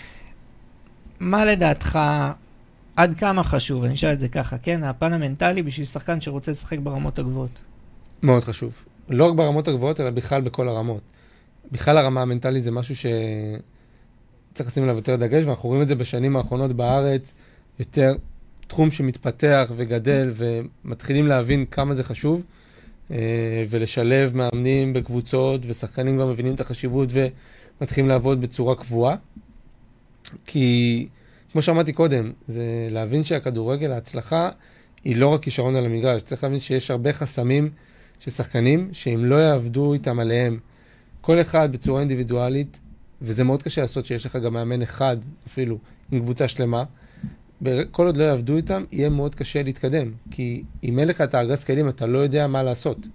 מה לדעתך, עד כמה חשוב, אני אשאל את זה ככה, כן? הפן המנטלי בשביל שחקן שרוצה לשחק ברמות הגבוהות. מאוד חשוב. לא רק ברמות הגבוהות, אלא בכלל בכל הרמות. בכלל הרמה המנטלית זה משהו שצריך לשים עליו יותר דגש, ואנחנו רואים את זה בשנים האחרונות בארץ, יותר תחום שמתפתח וגדל, ומתחילים להבין כמה זה חשוב, ולשלב מאמנים בקבוצות, ושחקנים גם מבינים את החשיבות מתחילים לעבוד בצורה קבועה, כי כמו שאמרתי קודם, זה להבין שהכדורגל, ההצלחה, היא לא רק כישרון על המגרש. צריך להבין שיש הרבה חסמים של שחקנים, שאם לא יעבדו איתם עליהם, כל אחד בצורה אינדיבידואלית, וזה מאוד קשה לעשות שיש לך גם מאמן אחד, אפילו עם קבוצה שלמה, כל עוד לא יעבדו איתם, יהיה מאוד קשה להתקדם, כי אם אין לך את הארגז כלים, אתה לא יודע מה לעשות.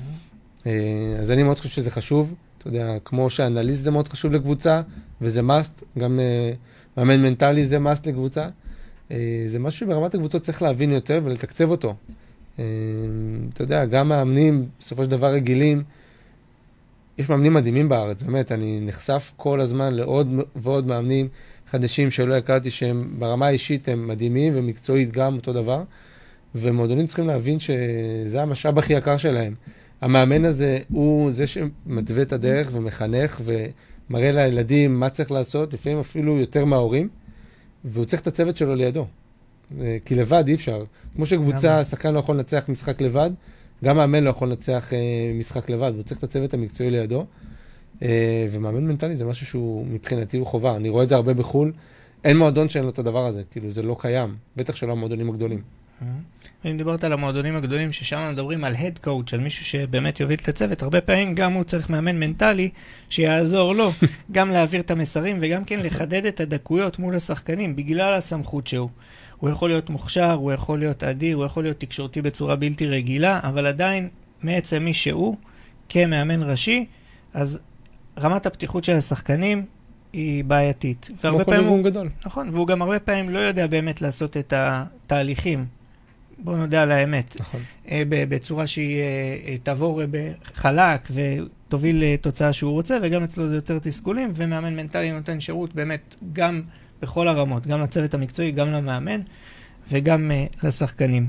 אז אני מאוד חושב שזה חשוב, אתה יודע, כמו שאנליסט זה מאוד חשוב לקבוצה, וזה מאסט, גם מאמן מנטלי זה מאסט לקבוצה. זה משהו שברמת הקבוצות צריך להבין יותר ולתקצב אותו. אתה יודע, גם מאמנים, בסופו של דבר רגילים, יש מאמנים מדהימים בארץ, באמת, אני נחשף כל הזמן לעוד ועוד מאמנים חדשים שלא הכרתי שהם ברמה האישית הם מדהימים ומקצועית גם אותו דבר, ומועדונים צריכים להבין שזה המשאב הכי יקר שלהם. המאמן הזה הוא זה שמתווה את הדרך ומחנך ומראה לילדים מה צריך לעשות, לפעמים אפילו יותר מההורים, והוא צריך את הצוות שלו לידו. כי לבד אי אפשר. כמו שקבוצה, שחקן לא יכול לנצח משחק לבד, גם מאמן לא יכול לנצח משחק לבד, והוא צריך את הצוות המקצועי לידו. ומאמן מנטלי זה משהו שהוא מבחינתי הוא חובה. אני רואה את זה הרבה בחול. אין מועדון שאין לו את הדבר הזה, כאילו זה לא קיים. בטח שלא המועדונים הגדולים. אם דיברת על המועדונים הגדולים ששם מדברים על head coach, על מישהו שבאמת יוביל את הצוות, הרבה פעמים גם הוא צריך מאמן מנטלי שיעזור לו גם להעביר את המסרים וגם כן לחדד את הדקויות מול השחקנים בגלל הסמכות שהוא. הוא יכול להיות מוכשר, הוא יכול להיות אדיר, הוא יכול להיות תקשורתי בצורה בלתי רגילה, אבל עדיין מעצם מי שהוא כמאמן ראשי, אז רמת הפתיחות של השחקנים היא בעייתית. כמו כל ארגון גדול. נכון, והוא גם הרבה פעמים לא יודע באמת לעשות את התהליכים. בואו נודע על האמת. נכון. בצורה שהיא תעבור בחלק ותוביל תוצאה שהוא רוצה, וגם אצלו זה יותר תסכולים, ומאמן מנטלי נותן שירות באמת גם בכל הרמות, גם לצוות המקצועי, גם למאמן, וגם לשחקנים.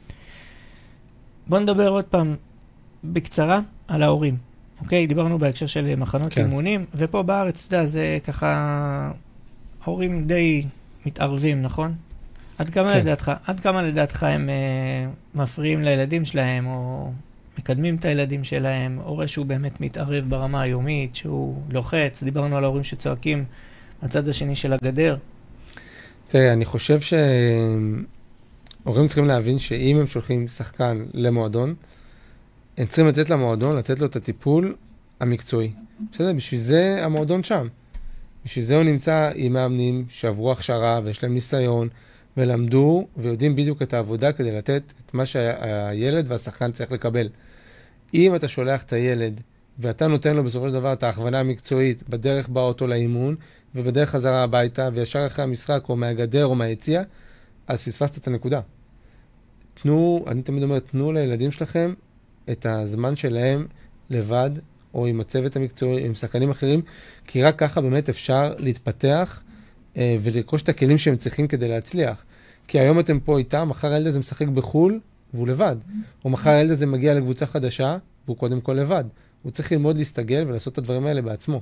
בואו נדבר עוד פעם בקצרה על ההורים. אוקיי? דיברנו בהקשר של מחנות אימונים, ופה בארץ, אתה יודע, זה ככה, ההורים די מתערבים, נכון? עד כמה לדעתך הם מפריעים לילדים שלהם, או מקדמים את הילדים שלהם, הורה שהוא באמת מתערב ברמה היומית, שהוא לוחץ, דיברנו על ההורים שצועקים מהצד השני של הגדר. תראה, אני חושב שהורים צריכים להבין שאם הם שולחים שחקן למועדון, הם צריכים לתת למועדון, לתת לו את הטיפול המקצועי. בסדר? בשביל זה המועדון שם. בשביל זה הוא נמצא עם מאמנים שעברו הכשרה ויש להם ניסיון, ולמדו ויודעים בדיוק את העבודה כדי לתת את מה שהילד והשחקן צריך לקבל. אם אתה שולח את הילד ואתה נותן לו בסופו של דבר את ההכוונה המקצועית בדרך באוטו לאימון ובדרך חזרה הביתה וישר אחרי המשחק או מהגדר או מהיציאה, אז פספסת את הנקודה. אני תמיד אומר, תנו לילדים שלכם את הזמן שלהם לבד או עם הצוות המקצועי, עם שחקנים אחרים, כי רק ככה באמת אפשר להתפתח ולרכוש את הכלים שהם צריכים כדי להצליח. כי היום אתם פה איתם, מחר הילד הזה משחק בחול והוא לבד. או מחר הילד הזה מגיע לקבוצה חדשה והוא קודם כל לבד. הוא צריך ללמוד להסתגל ולעשות את הדברים האלה בעצמו.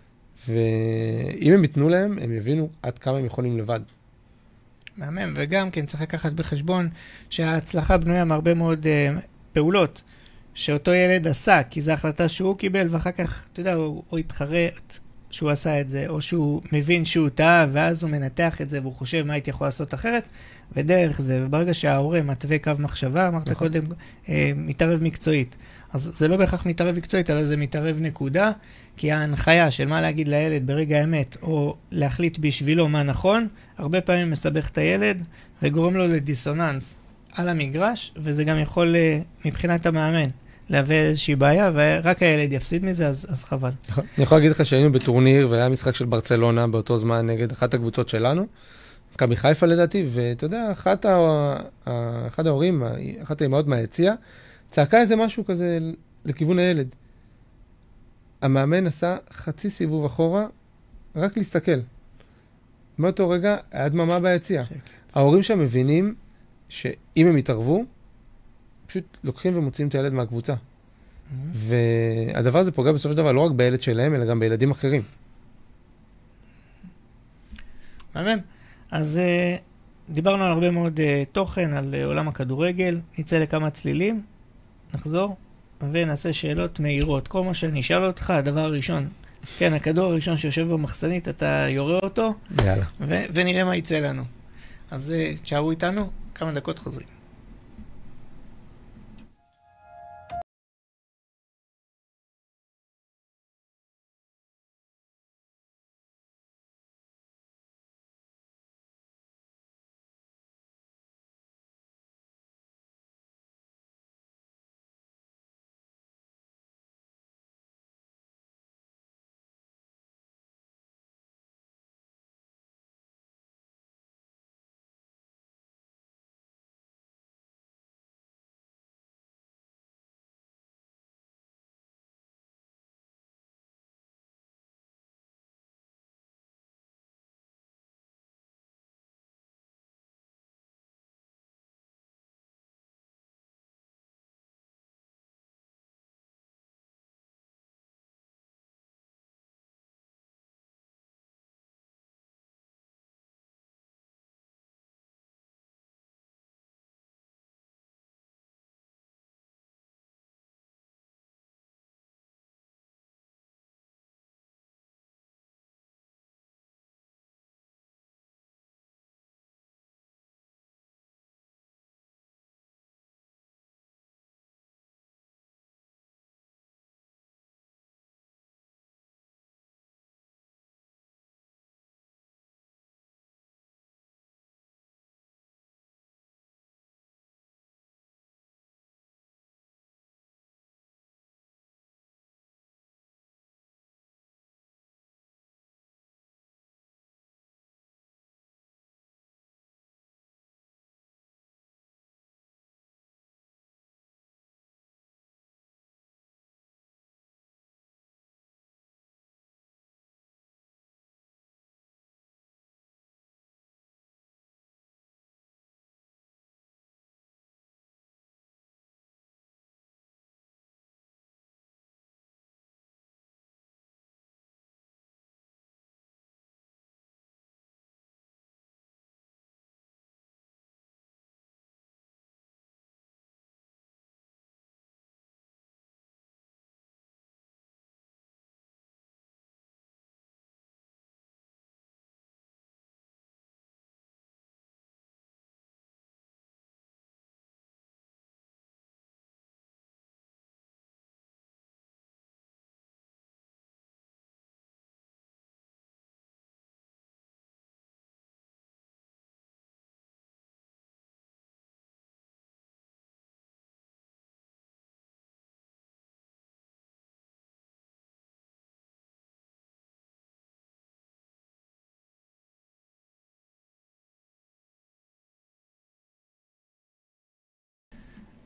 ואם הם יתנו להם, הם יבינו עד כמה הם יכולים לבד. מהמם, וגם כן צריך לקחת בחשבון שההצלחה בנויה מהרבה מאוד פעולות שאותו ילד עשה, כי זו החלטה שהוא קיבל, ואחר כך, אתה יודע, הוא התחרט שהוא עשה את זה, או שהוא מבין שהוא טעה, ואז הוא מנתח את זה, והוא חושב מה הייתי יכול לעשות אחרת, ודרך זה, וברגע שההורה מתווה קו מחשבה, אמרת קודם, מתערב מקצועית. אז זה לא בהכרח מתערב מקצועית, אלא זה מתערב נקודה, כי ההנחיה של מה להגיד לילד ברגע האמת, או להחליט בשבילו מה נכון, הרבה פעמים מסבך את הילד, וגורם לו לדיסוננס על המגרש, וזה גם יכול, מבחינת המאמן, להביא איזושהי בעיה, ורק הילד יפסיד מזה, אז חבל. אני יכול להגיד לך שהיינו בטורניר, והיה משחק של ברצלונה באותו זמן נגד אחת הקבוצות שלנו, מכבי חיפה לדעתי, ואתה יודע, אחד ההורים, אחת האימהות מהיציאה, צעקה איזה משהו כזה לכיוון הילד. המאמן עשה חצי סיבוב אחורה, רק להסתכל. מאותו רגע, היה דממה ביציאה. ההורים שם מבינים שאם הם יתערבו, פשוט לוקחים ומוציאים את הילד מהקבוצה. והדבר הזה פוגע בסופו של דבר לא רק בילד שלהם, אלא גם בילדים אחרים. מהמם. אז דיברנו על הרבה מאוד תוכן, על עולם הכדורגל. נצא לכמה צלילים, נחזור, ונעשה שאלות מהירות. כל מה שאני אשאל אותך, הדבר הראשון, כן, הכדור הראשון שיושב במחסנית, אתה יורה אותו, יאללה. ונראה מה יצא לנו. אז תשארו איתנו, כמה דקות חוזרים.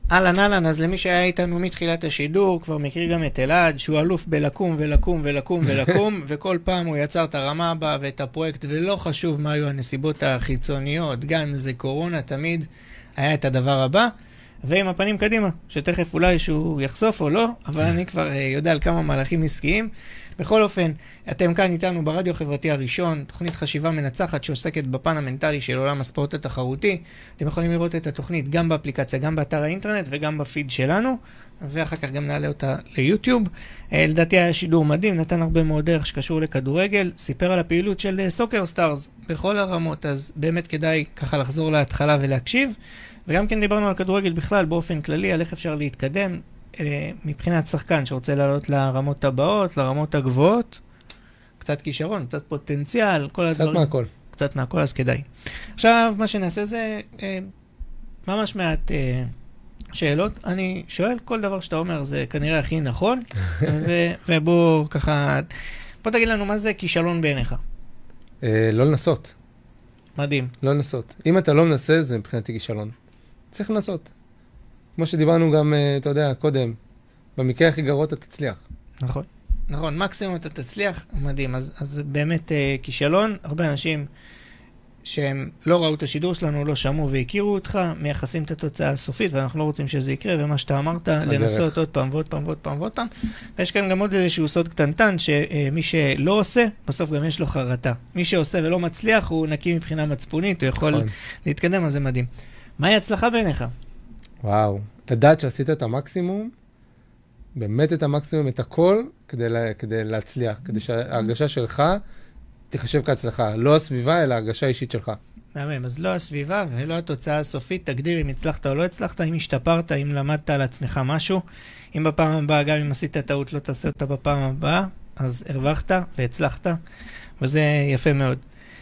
אהלן, אז למי שהיה איתנו מתחילת השידור, כבר מכיר גם את אלעד, שהוא אלוף בלקום ולקום ולקום ולקום, וכל פעם הוא יצר את הרמה הבאה ואת הפרויקט, ולא חשוב מה היו הנסיבות החיצוניות, גם אם זה קורונה, תמיד היה את הדבר הבא, ועם הפנים קדימה, שתכף אולי שהוא יחשוף או לא, אבל אני כבר יודע על כמה מהלכים עסקיים. בכל אופן, אתם כאן איתנו ברדיו החברתי הראשון, תוכנית חשיבה מנצחת שעוסקת בפן המנטלי של עולם הספורט התחרותי. אתם יכולים לראות את התוכנית גם באפליקציה, גם באתר האינטרנט וגם בפיד שלנו, ואחר כך גם נעלה אותה ליוטיוב. לדעתי היה שידור מדהים, נתן הרבה מאוד דרך שקשור לכדורגל, סיפר על הפעילות של סוקר סטארס בכל הרמות, אז באמת כדאי ככה לחזור להתחלה ולהקשיב. וגם כן דיברנו על כדורגל בכלל באופן כללי, על איך אפשר להתקדם מבחינת שחקן שרוצה לעלות לרמות הבאות, לרמות הגבוהות, קצת כישרון, קצת פוטנציאל, כל הדברים. קצת מהכל. קצת מהכל, אז כדאי. עכשיו, מה שנעשה זה ממש מעט שאלות. אני שואל, כל דבר שאתה אומר זה כנראה הכי נכון, ובוא ככה, בוא תגיד לנו מה זה כישלון בעיניך. לא לנסות. מדהים. לא לנסות. אם אתה לא מנסה, זה מבחינתי כישלון. צריך לנסות. כמו שדיברנו גם, אתה יודע, קודם, במקרה הכי גרוע אתה תצליח. נכון, מקסימום אתה תצליח, מדהים. אז באמת כישלון, הרבה אנשים שהם לא ראו את השידור שלנו, לא שמעו והכירו אותך, מייחסים את התוצאה הסופית, ואנחנו לא רוצים שזה יקרה, ומה שאתה אמרת, לנסות עוד פעם ועוד פעם ועוד פעם ועוד פעם. ויש כאן גם עוד איזשהו סוד קטנטן, שמי שלא עושה, בסוף גם יש לו חרטה. מי שעושה ולא מצליח, הוא נקי מבחינה מצפונית, הוא יכול להתקדם, אז זה מדהים. מהי הצלחה בעיניך? וואו, לדעת שעשית את המקסימום, באמת את המקסימום, את הכל, כדי להצליח, כדי שההרגשה שלך תחשב כהצלחה. לא הסביבה, אלא ההרגשה האישית שלך. מהמם, אז לא הסביבה ולא התוצאה הסופית. תגדיר אם הצלחת או לא הצלחת, אם השתפרת, אם למדת על עצמך משהו. אם בפעם הבאה, גם אם עשית טעות, לא תעשה אותה בפעם הבאה, אז הרווחת והצלחת, וזה יפה מאוד.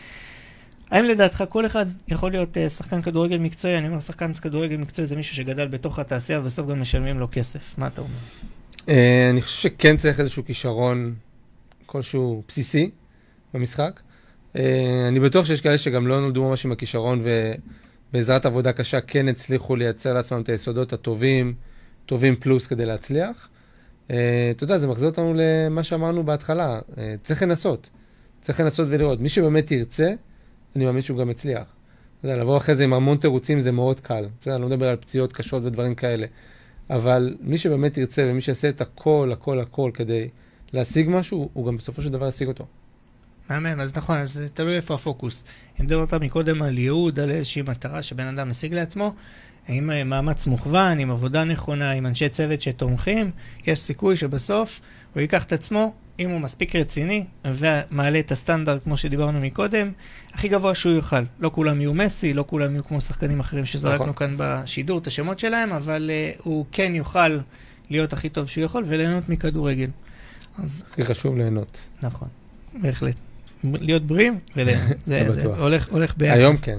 האם לדעתך כל אחד יכול להיות שחקן כדורגל מקצועי? אני אומר, שחקן כדורגל מקצועי זה מישהו שגדל בתוך התעשייה, ובסוף גם משלמים לו כסף. מה אתה אומר? אני חושב שכן צריך איזשהו כישרון כלשהו בסיסי במשחק. אני בטוח שיש כאלה שגם לא נולדו ממש עם הכישרון, ובעזרת עבודה קשה כן הצליחו לייצר לעצמם את היסודות הטובים, טובים פלוס כדי להצליח. אתה יודע, זה מחזיר אותנו למה שאמרנו בהתחלה. צריך לנסות. צריך לנסות ולראות. מי שבאמת ירצה, אני מאמין שהוא גם הצליח. לבוא אחרי זה עם המון תירוצים זה מאוד קל. אני לא מדבר על פציעות קשות ודברים כאלה. אבל מי שבאמת ירצה ומי שיעשה את הכל כדי להשיג משהו, הוא גם בסופו של דבר ישיג אותו. מהמם, אז נכון, אז תלוי איפה הפוקוס. אם דבר אותה מקודם על ייעוד, על איזושהי מטרה שבן אדם משיג לעצמו, עם מאמץ מוכוון, עם עבודה נכונה, עם אנשי צוות שתומכים, יש סיכוי שבסוף הוא ייקח את עצמו, אם הוא מספיק רציני ומעלה את הסטנדרט כמו שדיברנו מקודם, הכי גבוה שהוא יוכל. לא כולם יהיו מסי, לא כולם יהיו כמו שחקנים אחרים שזרקנו כאן בשידור את השמות שלהם, אבל הוא כן יוכל להיות הכי טוב שהוא יכול וליהנות מכדורגל. הכי חשוב ליהנות. נכון, בהחלט. להיות בריאים וליהנות. זה הולך ביחד. היום כן.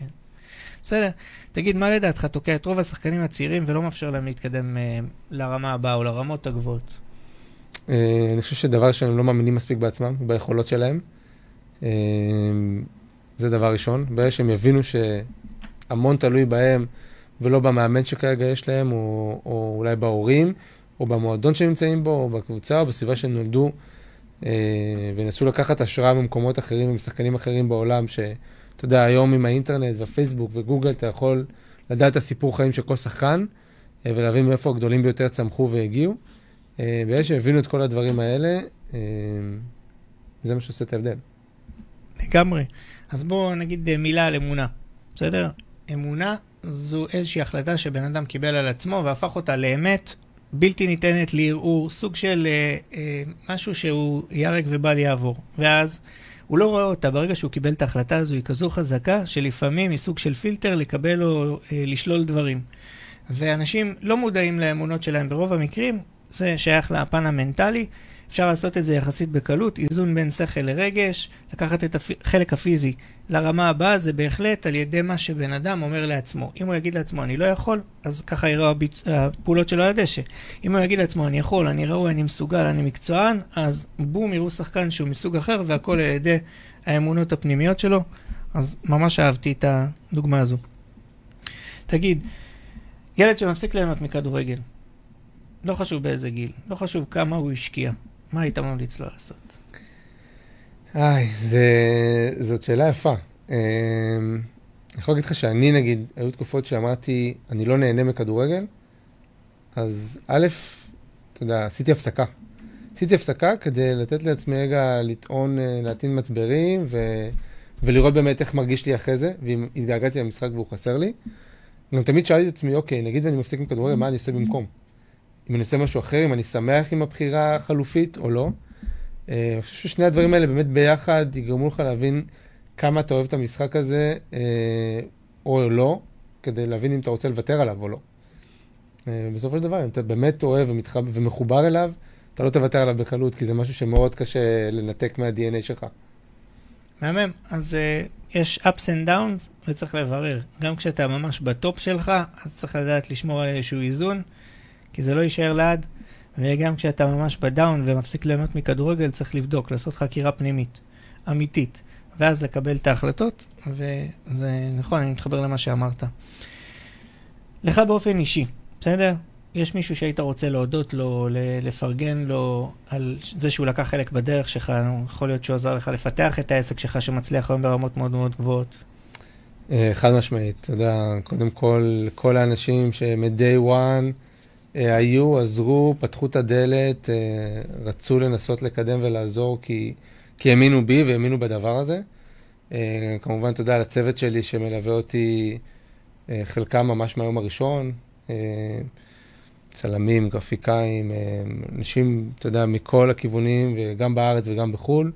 בסדר. תגיד, מה לדעתך תוקע את רוב השחקנים הצעירים ולא מאפשר להם להתקדם לרמה הבאה או לרמות הגבוהות? אני חושב שדבר שהם לא מאמינים מספיק בעצמם, ביכולות שלהם. זה דבר ראשון. ברגע שהם יבינו שהמון תלוי בהם ולא במאמן שכרגע יש להם, או אולי בהורים, או במועדון שנמצאים בו, או בקבוצה, או בסביבה שהם נולדו, ונסו לקחת השראה במקומות אחרים, ומשחקנים אחרים בעולם, שאתה יודע, היום עם האינטרנט והפייסבוק וגוגל, אתה יכול לדעת את הסיפור חיים של כל שחקן, ולהבין מאיפה הגדולים ביותר צמחו והגיעו. ברגע שהבינו את כל הדברים האלה, זה מה שעושה את ההבדל. לגמרי. אז בואו נגיד מילה על אמונה. בסדר? אמונה זו איזושהי החלטה שבן אדם קיבל על עצמו, והפך אותה לאמת בלתי ניתנת לערעור, סוג של משהו שהוא ירק ובל יעבור. ואז הוא לא רואה אותה. ברגע שהוא קיבל את ההחלטה הזו, היא כזו חזקה, שלפעמים היא סוג של פילטר לקבל או לשלול דברים. ואנשים לא מודעים לאמונות שלהם ברוב המקרים, זה שייך לפן המנטלי, אפשר לעשות את זה יחסית בקלות, איזון בין שכל לרגש, לקחת את החלק הפיזי לרמה הבאה, זה בהחלט על ידי מה שבן אדם אומר לעצמו. אם הוא יגיד לעצמו אני לא יכול, אז ככה יראו הפעולות שלו על הדשא. אם הוא יגיד לעצמו אני יכול, אני ראוי, אני מסוגל, אני מקצוען, אז בום, יראו שחקן שהוא מסוג אחר, והכל על ידי האמונות הפנימיות שלו. אז ממש אהבתי את הדוגמה הזו. תגיד, ילד שמפסיק ליהנות מכדורגל, לא חשוב באיזה גיל, לא חשוב כמה הוא השקיע, מה היית ממליץ לו לעשות? זאת שאלה יפה. אני יכול להגיד לך שאני, נגיד, היו תקופות שאמרתי, אני לא נהנה מכדורגל, אז א', אתה יודע, עשיתי הפסקה כדי לתת לעצמי רגע לטעון, להטעין מצברים, ולראות באמת איך מרגיש לי אחרי זה, ואם התגעגעתי למשחק והוא חסר לי. גם תמיד שאלתי את עצמי, אוקיי, נגיד ואני מפסיק עם כדורגל, מה אני עושה במקום? אם אני עושה משהו אחר, אם אני שמח עם הבחירה החלופית או לא. אני חושב ששני הדברים האלה באמת ביחד יגרמו לך להבין כמה אתה אוהב את המשחק הזה או לא, כדי להבין אם אתה רוצה לוותר עליו או לא. בסופו של דבר, אם אתה באמת אוהב ומחובר אליו, אתה לא תוותר עליו בקלות, כי זה משהו שמאוד קשה לנתק מה-DNA שלך. מהמם, אז יש ups and downs וצריך לברר. גם כשאתה ממש בטופ שלך, אז צריך לדעת לשמור על איזשהו איזון, כי זה לא יישאר לעד. וגם כשאתה ממש בדאון ומפסיק ליהנות מכדורגל, צריך לבדוק, לעשות חקירה פנימית, אמיתית, ואז לקבל את ההחלטות, וזה נכון, אני מתחבר למה שאמרת. לך באופן אישי, בסדר? יש מישהו שהיית רוצה להודות לו, לפרגן לו על זה שהוא לקח חלק בדרך שלך, יכול להיות שהוא עזר לך לפתח את העסק שלך שמצליח היום ברמות מאוד מאוד גבוהות. חד משמעית, אתה יודע, קודם כל האנשים שמ-day one היו, עזרו, פתחו את הדלת, רצו לנסות לקדם ולעזור כי האמינו בי והאמינו בדבר הזה. כמובן תודה לצוות שלי שמלווה אותי חלקם ממש מהיום הראשון, צלמים, גרפיקאים, אנשים, אתה יודע, מכל הכיוונים, וגם בארץ וגם בחול.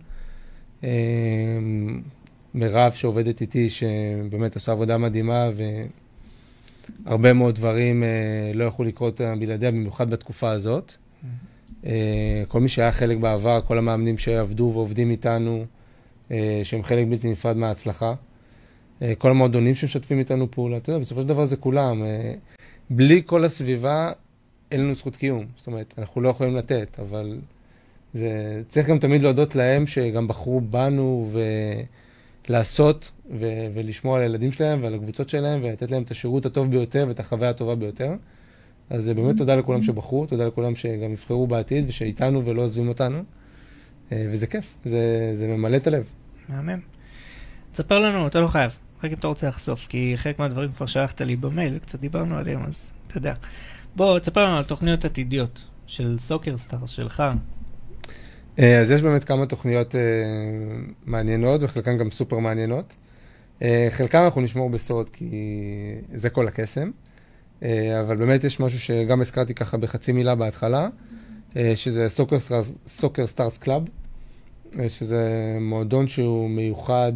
מירב שעובדת איתי, שבאמת עושה עבודה מדהימה, והרבה מאוד דברים לא יכולו לקרות בלעדיה, במיוחד בתקופה הזאת. כל מי שהיה חלק בעבר, כל המאמנים שעבדו ועובדים איתנו, שהם חלק בלתי נפרד מההצלחה. כל המועדונים שמשתפים איתנו פעולה, אתה יודע, בסופו של דבר זה כולם. בלי כל הסביבה, אין לנו זכות קיום. זאת אומרת, אנחנו לא יכולים לתת, אבל צריך גם תמיד להודות להם שגם בחרו בנו ולעשות ולשמור על הילדים שלהם ועל הקבוצות שלהם ולתת להם את השירות הטוב ביותר ואת החוויה הטובה ביותר. אז באמת תודה לכולם שבחרו, תודה לכולם שגם יבחרו בעתיד ושאיתנו ולא עוזבים אותנו. וזה כיף, זה ממלא את הלב. מהמם. תספר לנו, אתה לא חייב, רק אם אתה רוצה לחשוף, כי חלק מהדברים כבר שלחת לי במייל, וקצת דיברנו עליהם, אז אתה יודע. בוא, תספר לנו על תוכניות עתידיות של סוקר סטארס שלך. אז יש באמת כמה תוכניות מעניינות, וחלקן גם סופר מעניינות. חלקם אנחנו נשמור בסוד, כי זה כל הקסם. אבל באמת יש משהו שגם הזכרתי ככה בחצי מילה בהתחלה, שזה סוקר סטארס קלאב, שזה מועדון שהוא מיוחד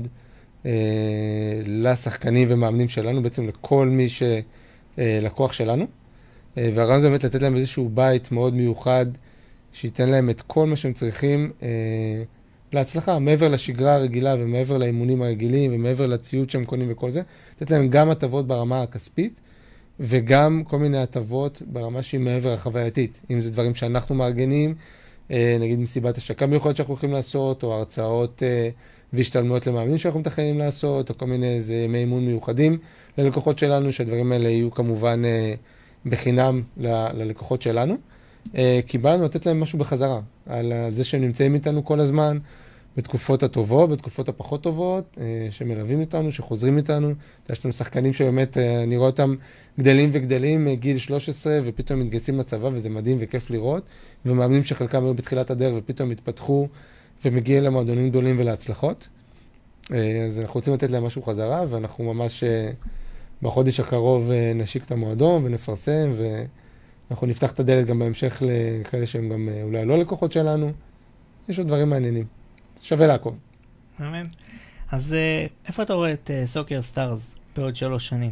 לשחקנים ומאמנים שלנו, בעצם לכל מי שלקוח שלנו. והרעיון זה באמת לתת להם איזשהו בית מאוד מיוחד, שייתן להם את כל מה שהם צריכים להצלחה, מעבר לשגרה הרגילה ומעבר לאימונים הרגילים ומעבר לציוד שהם קונים וכל זה, לתת להם גם הטבות ברמה הכספית, וגם כל מיני הטבות ברמה שהיא מעבר החווייתית. אם זה דברים שאנחנו מארגנים, נגיד מסיבת השקה מיוחד שאנחנו הולכים לעשות, או הרצאות והשתלמויות למאמנים שאנחנו מתכננים לעשות, או כל מיני ימי אימון מיוחדים ללקוחות שלנו, שהדברים האלה יהיו כמובן בחינם ללקוחות שלנו. קיבלנו לתת להם משהו בחזרה, על זה שהם נמצאים איתנו כל הזמן, בתקופות הטובות, בתקופות הפחות טובות, שמלווים איתנו, שחוזרים איתנו. יש לנו שחקנים שבאמת, אני רואה אותם גדלים וגדלים, גיל 13, ופתאום מתגייסים לצבא, וזה מדהים וכיף לראות, ומאמנים שחלקם היו בתחילת הדרך, ופתאום התפתחו, ומגיעים למועדונים גדולים ולהצלחות. אז אנחנו רוצים לתת להם משהו חזרה, ואנחנו ממש בחודש הקרוב נשיק את המועדון, ונפרסם, ואנחנו נפתח את הדלת גם בהמשך לכאלה שהם גם אולי לא לקוחות שלנו. יש עוד דברים מעניינים. שווה לעקוב. מהמם. אז איפה אתה רואה את סוקר סטארס בעוד 3 שנים?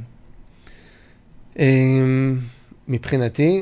מבחינתי,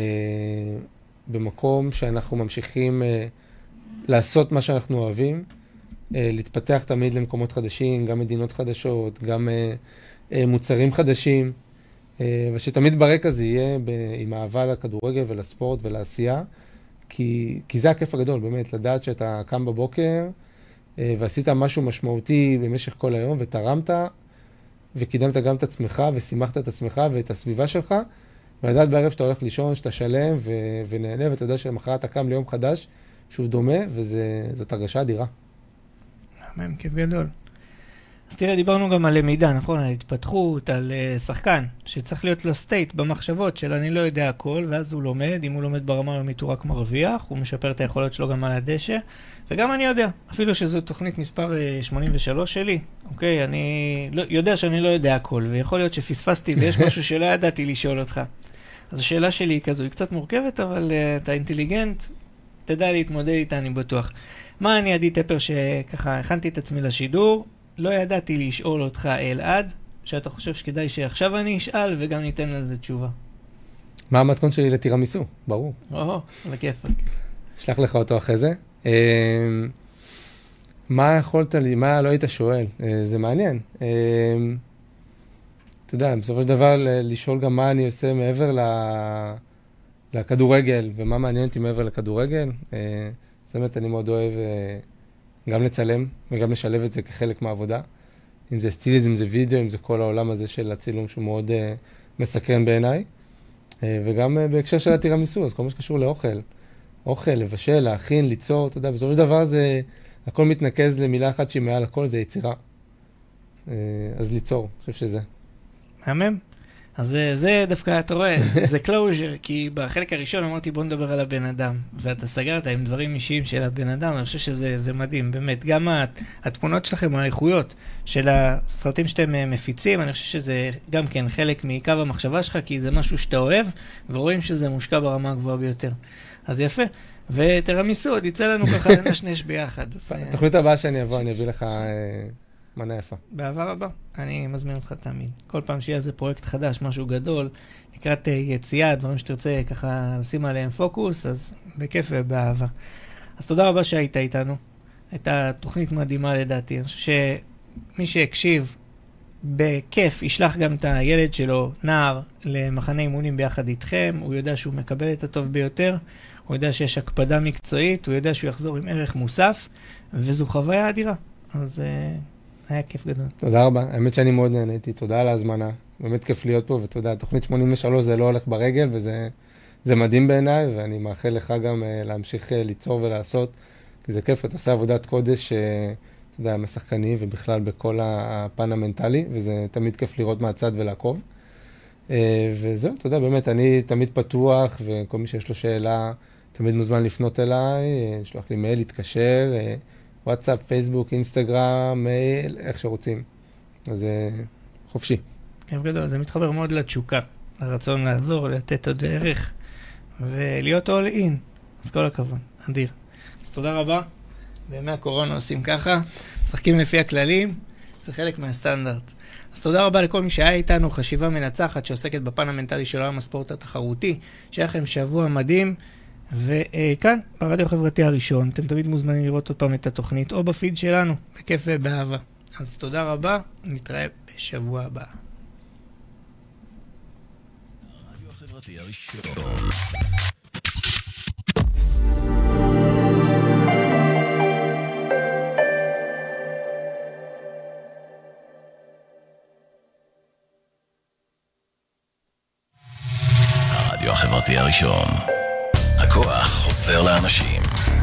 במקום שאנחנו ממשיכים לעשות מה שאנחנו אוהבים, להתפתח תמיד למקומות חדשים, גם מדינות חדשות, גם מוצרים חדשים, ושתמיד ברקע זה יהיה עם אהבה לכדורגל ולספורט ולעשייה, כי זה הכיף הגדול, באמת, לדעת שאתה קם בבוקר ועשית משהו משמעותי במשך כל היום, ותרמת וקידמת גם את עצמך ושימחת את עצמך ואת הסביבה שלך, ולדעת בערב שאתה הולך לישון, שאתה שלם ונהנה, ואתה יודע שלמחרת אתה קם ליום חדש, שהוא דומה, וזאת הרגשה אדירה. כיף גדול. אז תראה, דיברנו גם על למידה, נכון? על התפתחות, על שחקן, שצריך להיות לו סטייט במחשבות של אני לא יודע הכל, ואז הוא לומד, אם הוא לומד ברמה יומית הוא רק מרוויח, הוא משפר את היכולות שלו גם על הדשא, וגם אני יודע, אפילו שזו תוכנית מספר 83 שלי, אוקיי? אני יודע שאני לא יודע הכל, ויכול להיות שפספסתי ויש משהו שלא ידעתי לשאול אותך. אז השאלה שלי היא כזו, היא קצת מורכבת, אבל אתה אינטליגנט, תדע להתמודד איתה, אני בטוח. מה אני עדי טפר שככה הכנתי את עצמי לשידור, לא ידעתי לשאול אותך אלעד, שאתה חושב שכדאי שעכשיו אני אשאל וגם ניתן על זה תשובה. מה המתכון שלי לטירמיסו? ברור. על הכיפק. אשלח לך אותו אחרי זה. מה יכולת לי, מה לא היית שואל? זה מעניין. אתה יודע, בסופו של דבר לשאול גם מה אני עושה מעבר לכדורגל, ומה מעניין אותי מעבר לכדורגל. זאת אומרת, אני מאוד אוהב גם לצלם וגם לשלב את זה כחלק מהעבודה. אם זה סטיליזם, זה וידאו, אם זה כל העולם הזה של הצילום שהוא מאוד מסקרן בעיניי. וגם בהקשר של הטירמיסו, אז כל מה שקשור לאוכל. אוכל, לבשל, להכין, ליצור, אתה יודע, בסופו של דבר זה, הכל מתנקז למילה אחת שהיא מעל הכל, זה יצירה. אז ליצור, אני חושב שזה. מהמם. אז זה דווקא, אתה רואה, זה closure, כי בחלק הראשון אמרתי בוא נדבר על הבן אדם, ואתה סגרת עם דברים אישיים של הבן אדם, אני חושב שזה מדהים, באמת. גם התמונות שלכם, האיכויות של הסרטים שאתם מפיצים, אני חושב שזה גם כן חלק מקו המחשבה שלך, כי זה משהו שאתה אוהב, ורואים שזה מושקע ברמה הגבוהה ביותר. אז יפה. ותרמיסו, עוד יצא לנו ככה לנשנש ביחד. התוכנית הבאה שאני אבוא, אני אביא לך מנה יפה. בעבר הבא, אני מזמין אותך תמיד. כל פעם שיהיה איזה פרויקט חדש, משהו גדול, לקראת יציאה, דברים שתרצה ככה לשים עליהם פוקוס, אז בכיף ובאהבה. אז תודה רבה שהיית איתנו. הייתה תוכנית מדהימה לדעתי. אני חושב שמי שהקשיב בכיף, ישלח גם את הילד שלו, נער, למחנה אימונים ביחד איתכם. הוא יודע שהוא מקבל את הטוב ביותר. הוא יודע שיש הקפדה מקצועית. הוא יודע שהוא יחזור עם ערך מוסף. וזו חוויה אדירה. אז היה כיף גדול. תודה רבה. האמת שאני מאוד נהניתי. תודה על ההזמנה. באמת כיף להיות פה, ותודה. תוכנית 83 זה לא הולך ברגל, וזה מדהים בעיניי, ואני מאחל לך גם להמשיך ליצור ולעשות, כי זה כיף, אתה עושה עבודת קודש, אתה יודע, משחקנים, ובכלל בכל הפן המנטלי, וזה תמיד כיף לראות מהצד ולעקוב. וזהו, אתה יודע, באמת, אני תמיד פתוח, וכל מי שיש לו שאלה, תמיד מוזמן לפנות אליי, שלוח לי מייל, להתקשר, וואטסאפ, פייסבוק, אינסטגרם, מייל, איך שרוצים. אז חופשי. כיף גדול, זה מתחבר מאוד לתשוקה, לרצון לעזור, לתת עוד ערך, ולהיות all in. אז כל הכבוד, אדיר. אז תודה רבה. בימי הקורונה עושים ככה, משחקים לפי הכללים, זה חלק מהסטנדרט. אז תודה רבה לכל מי שהיה איתנו, חשיבה מנצחת שעוסקת בפן המנטלי של העולם הספורט התחרותי. שיהיה לכם שבוע מדהים. וכאן, ברדיו החברתי הראשון, אתם תמיד מוזמנים לראות עוד פעם את התוכנית, או בפיד שלנו, בכיף ובאהבה. אז תודה רבה, נתראה בשבוע הבא. הרדיו החברתי הראשון. הרדיו החברתי הראשון. הכוח חוזר לאנשים.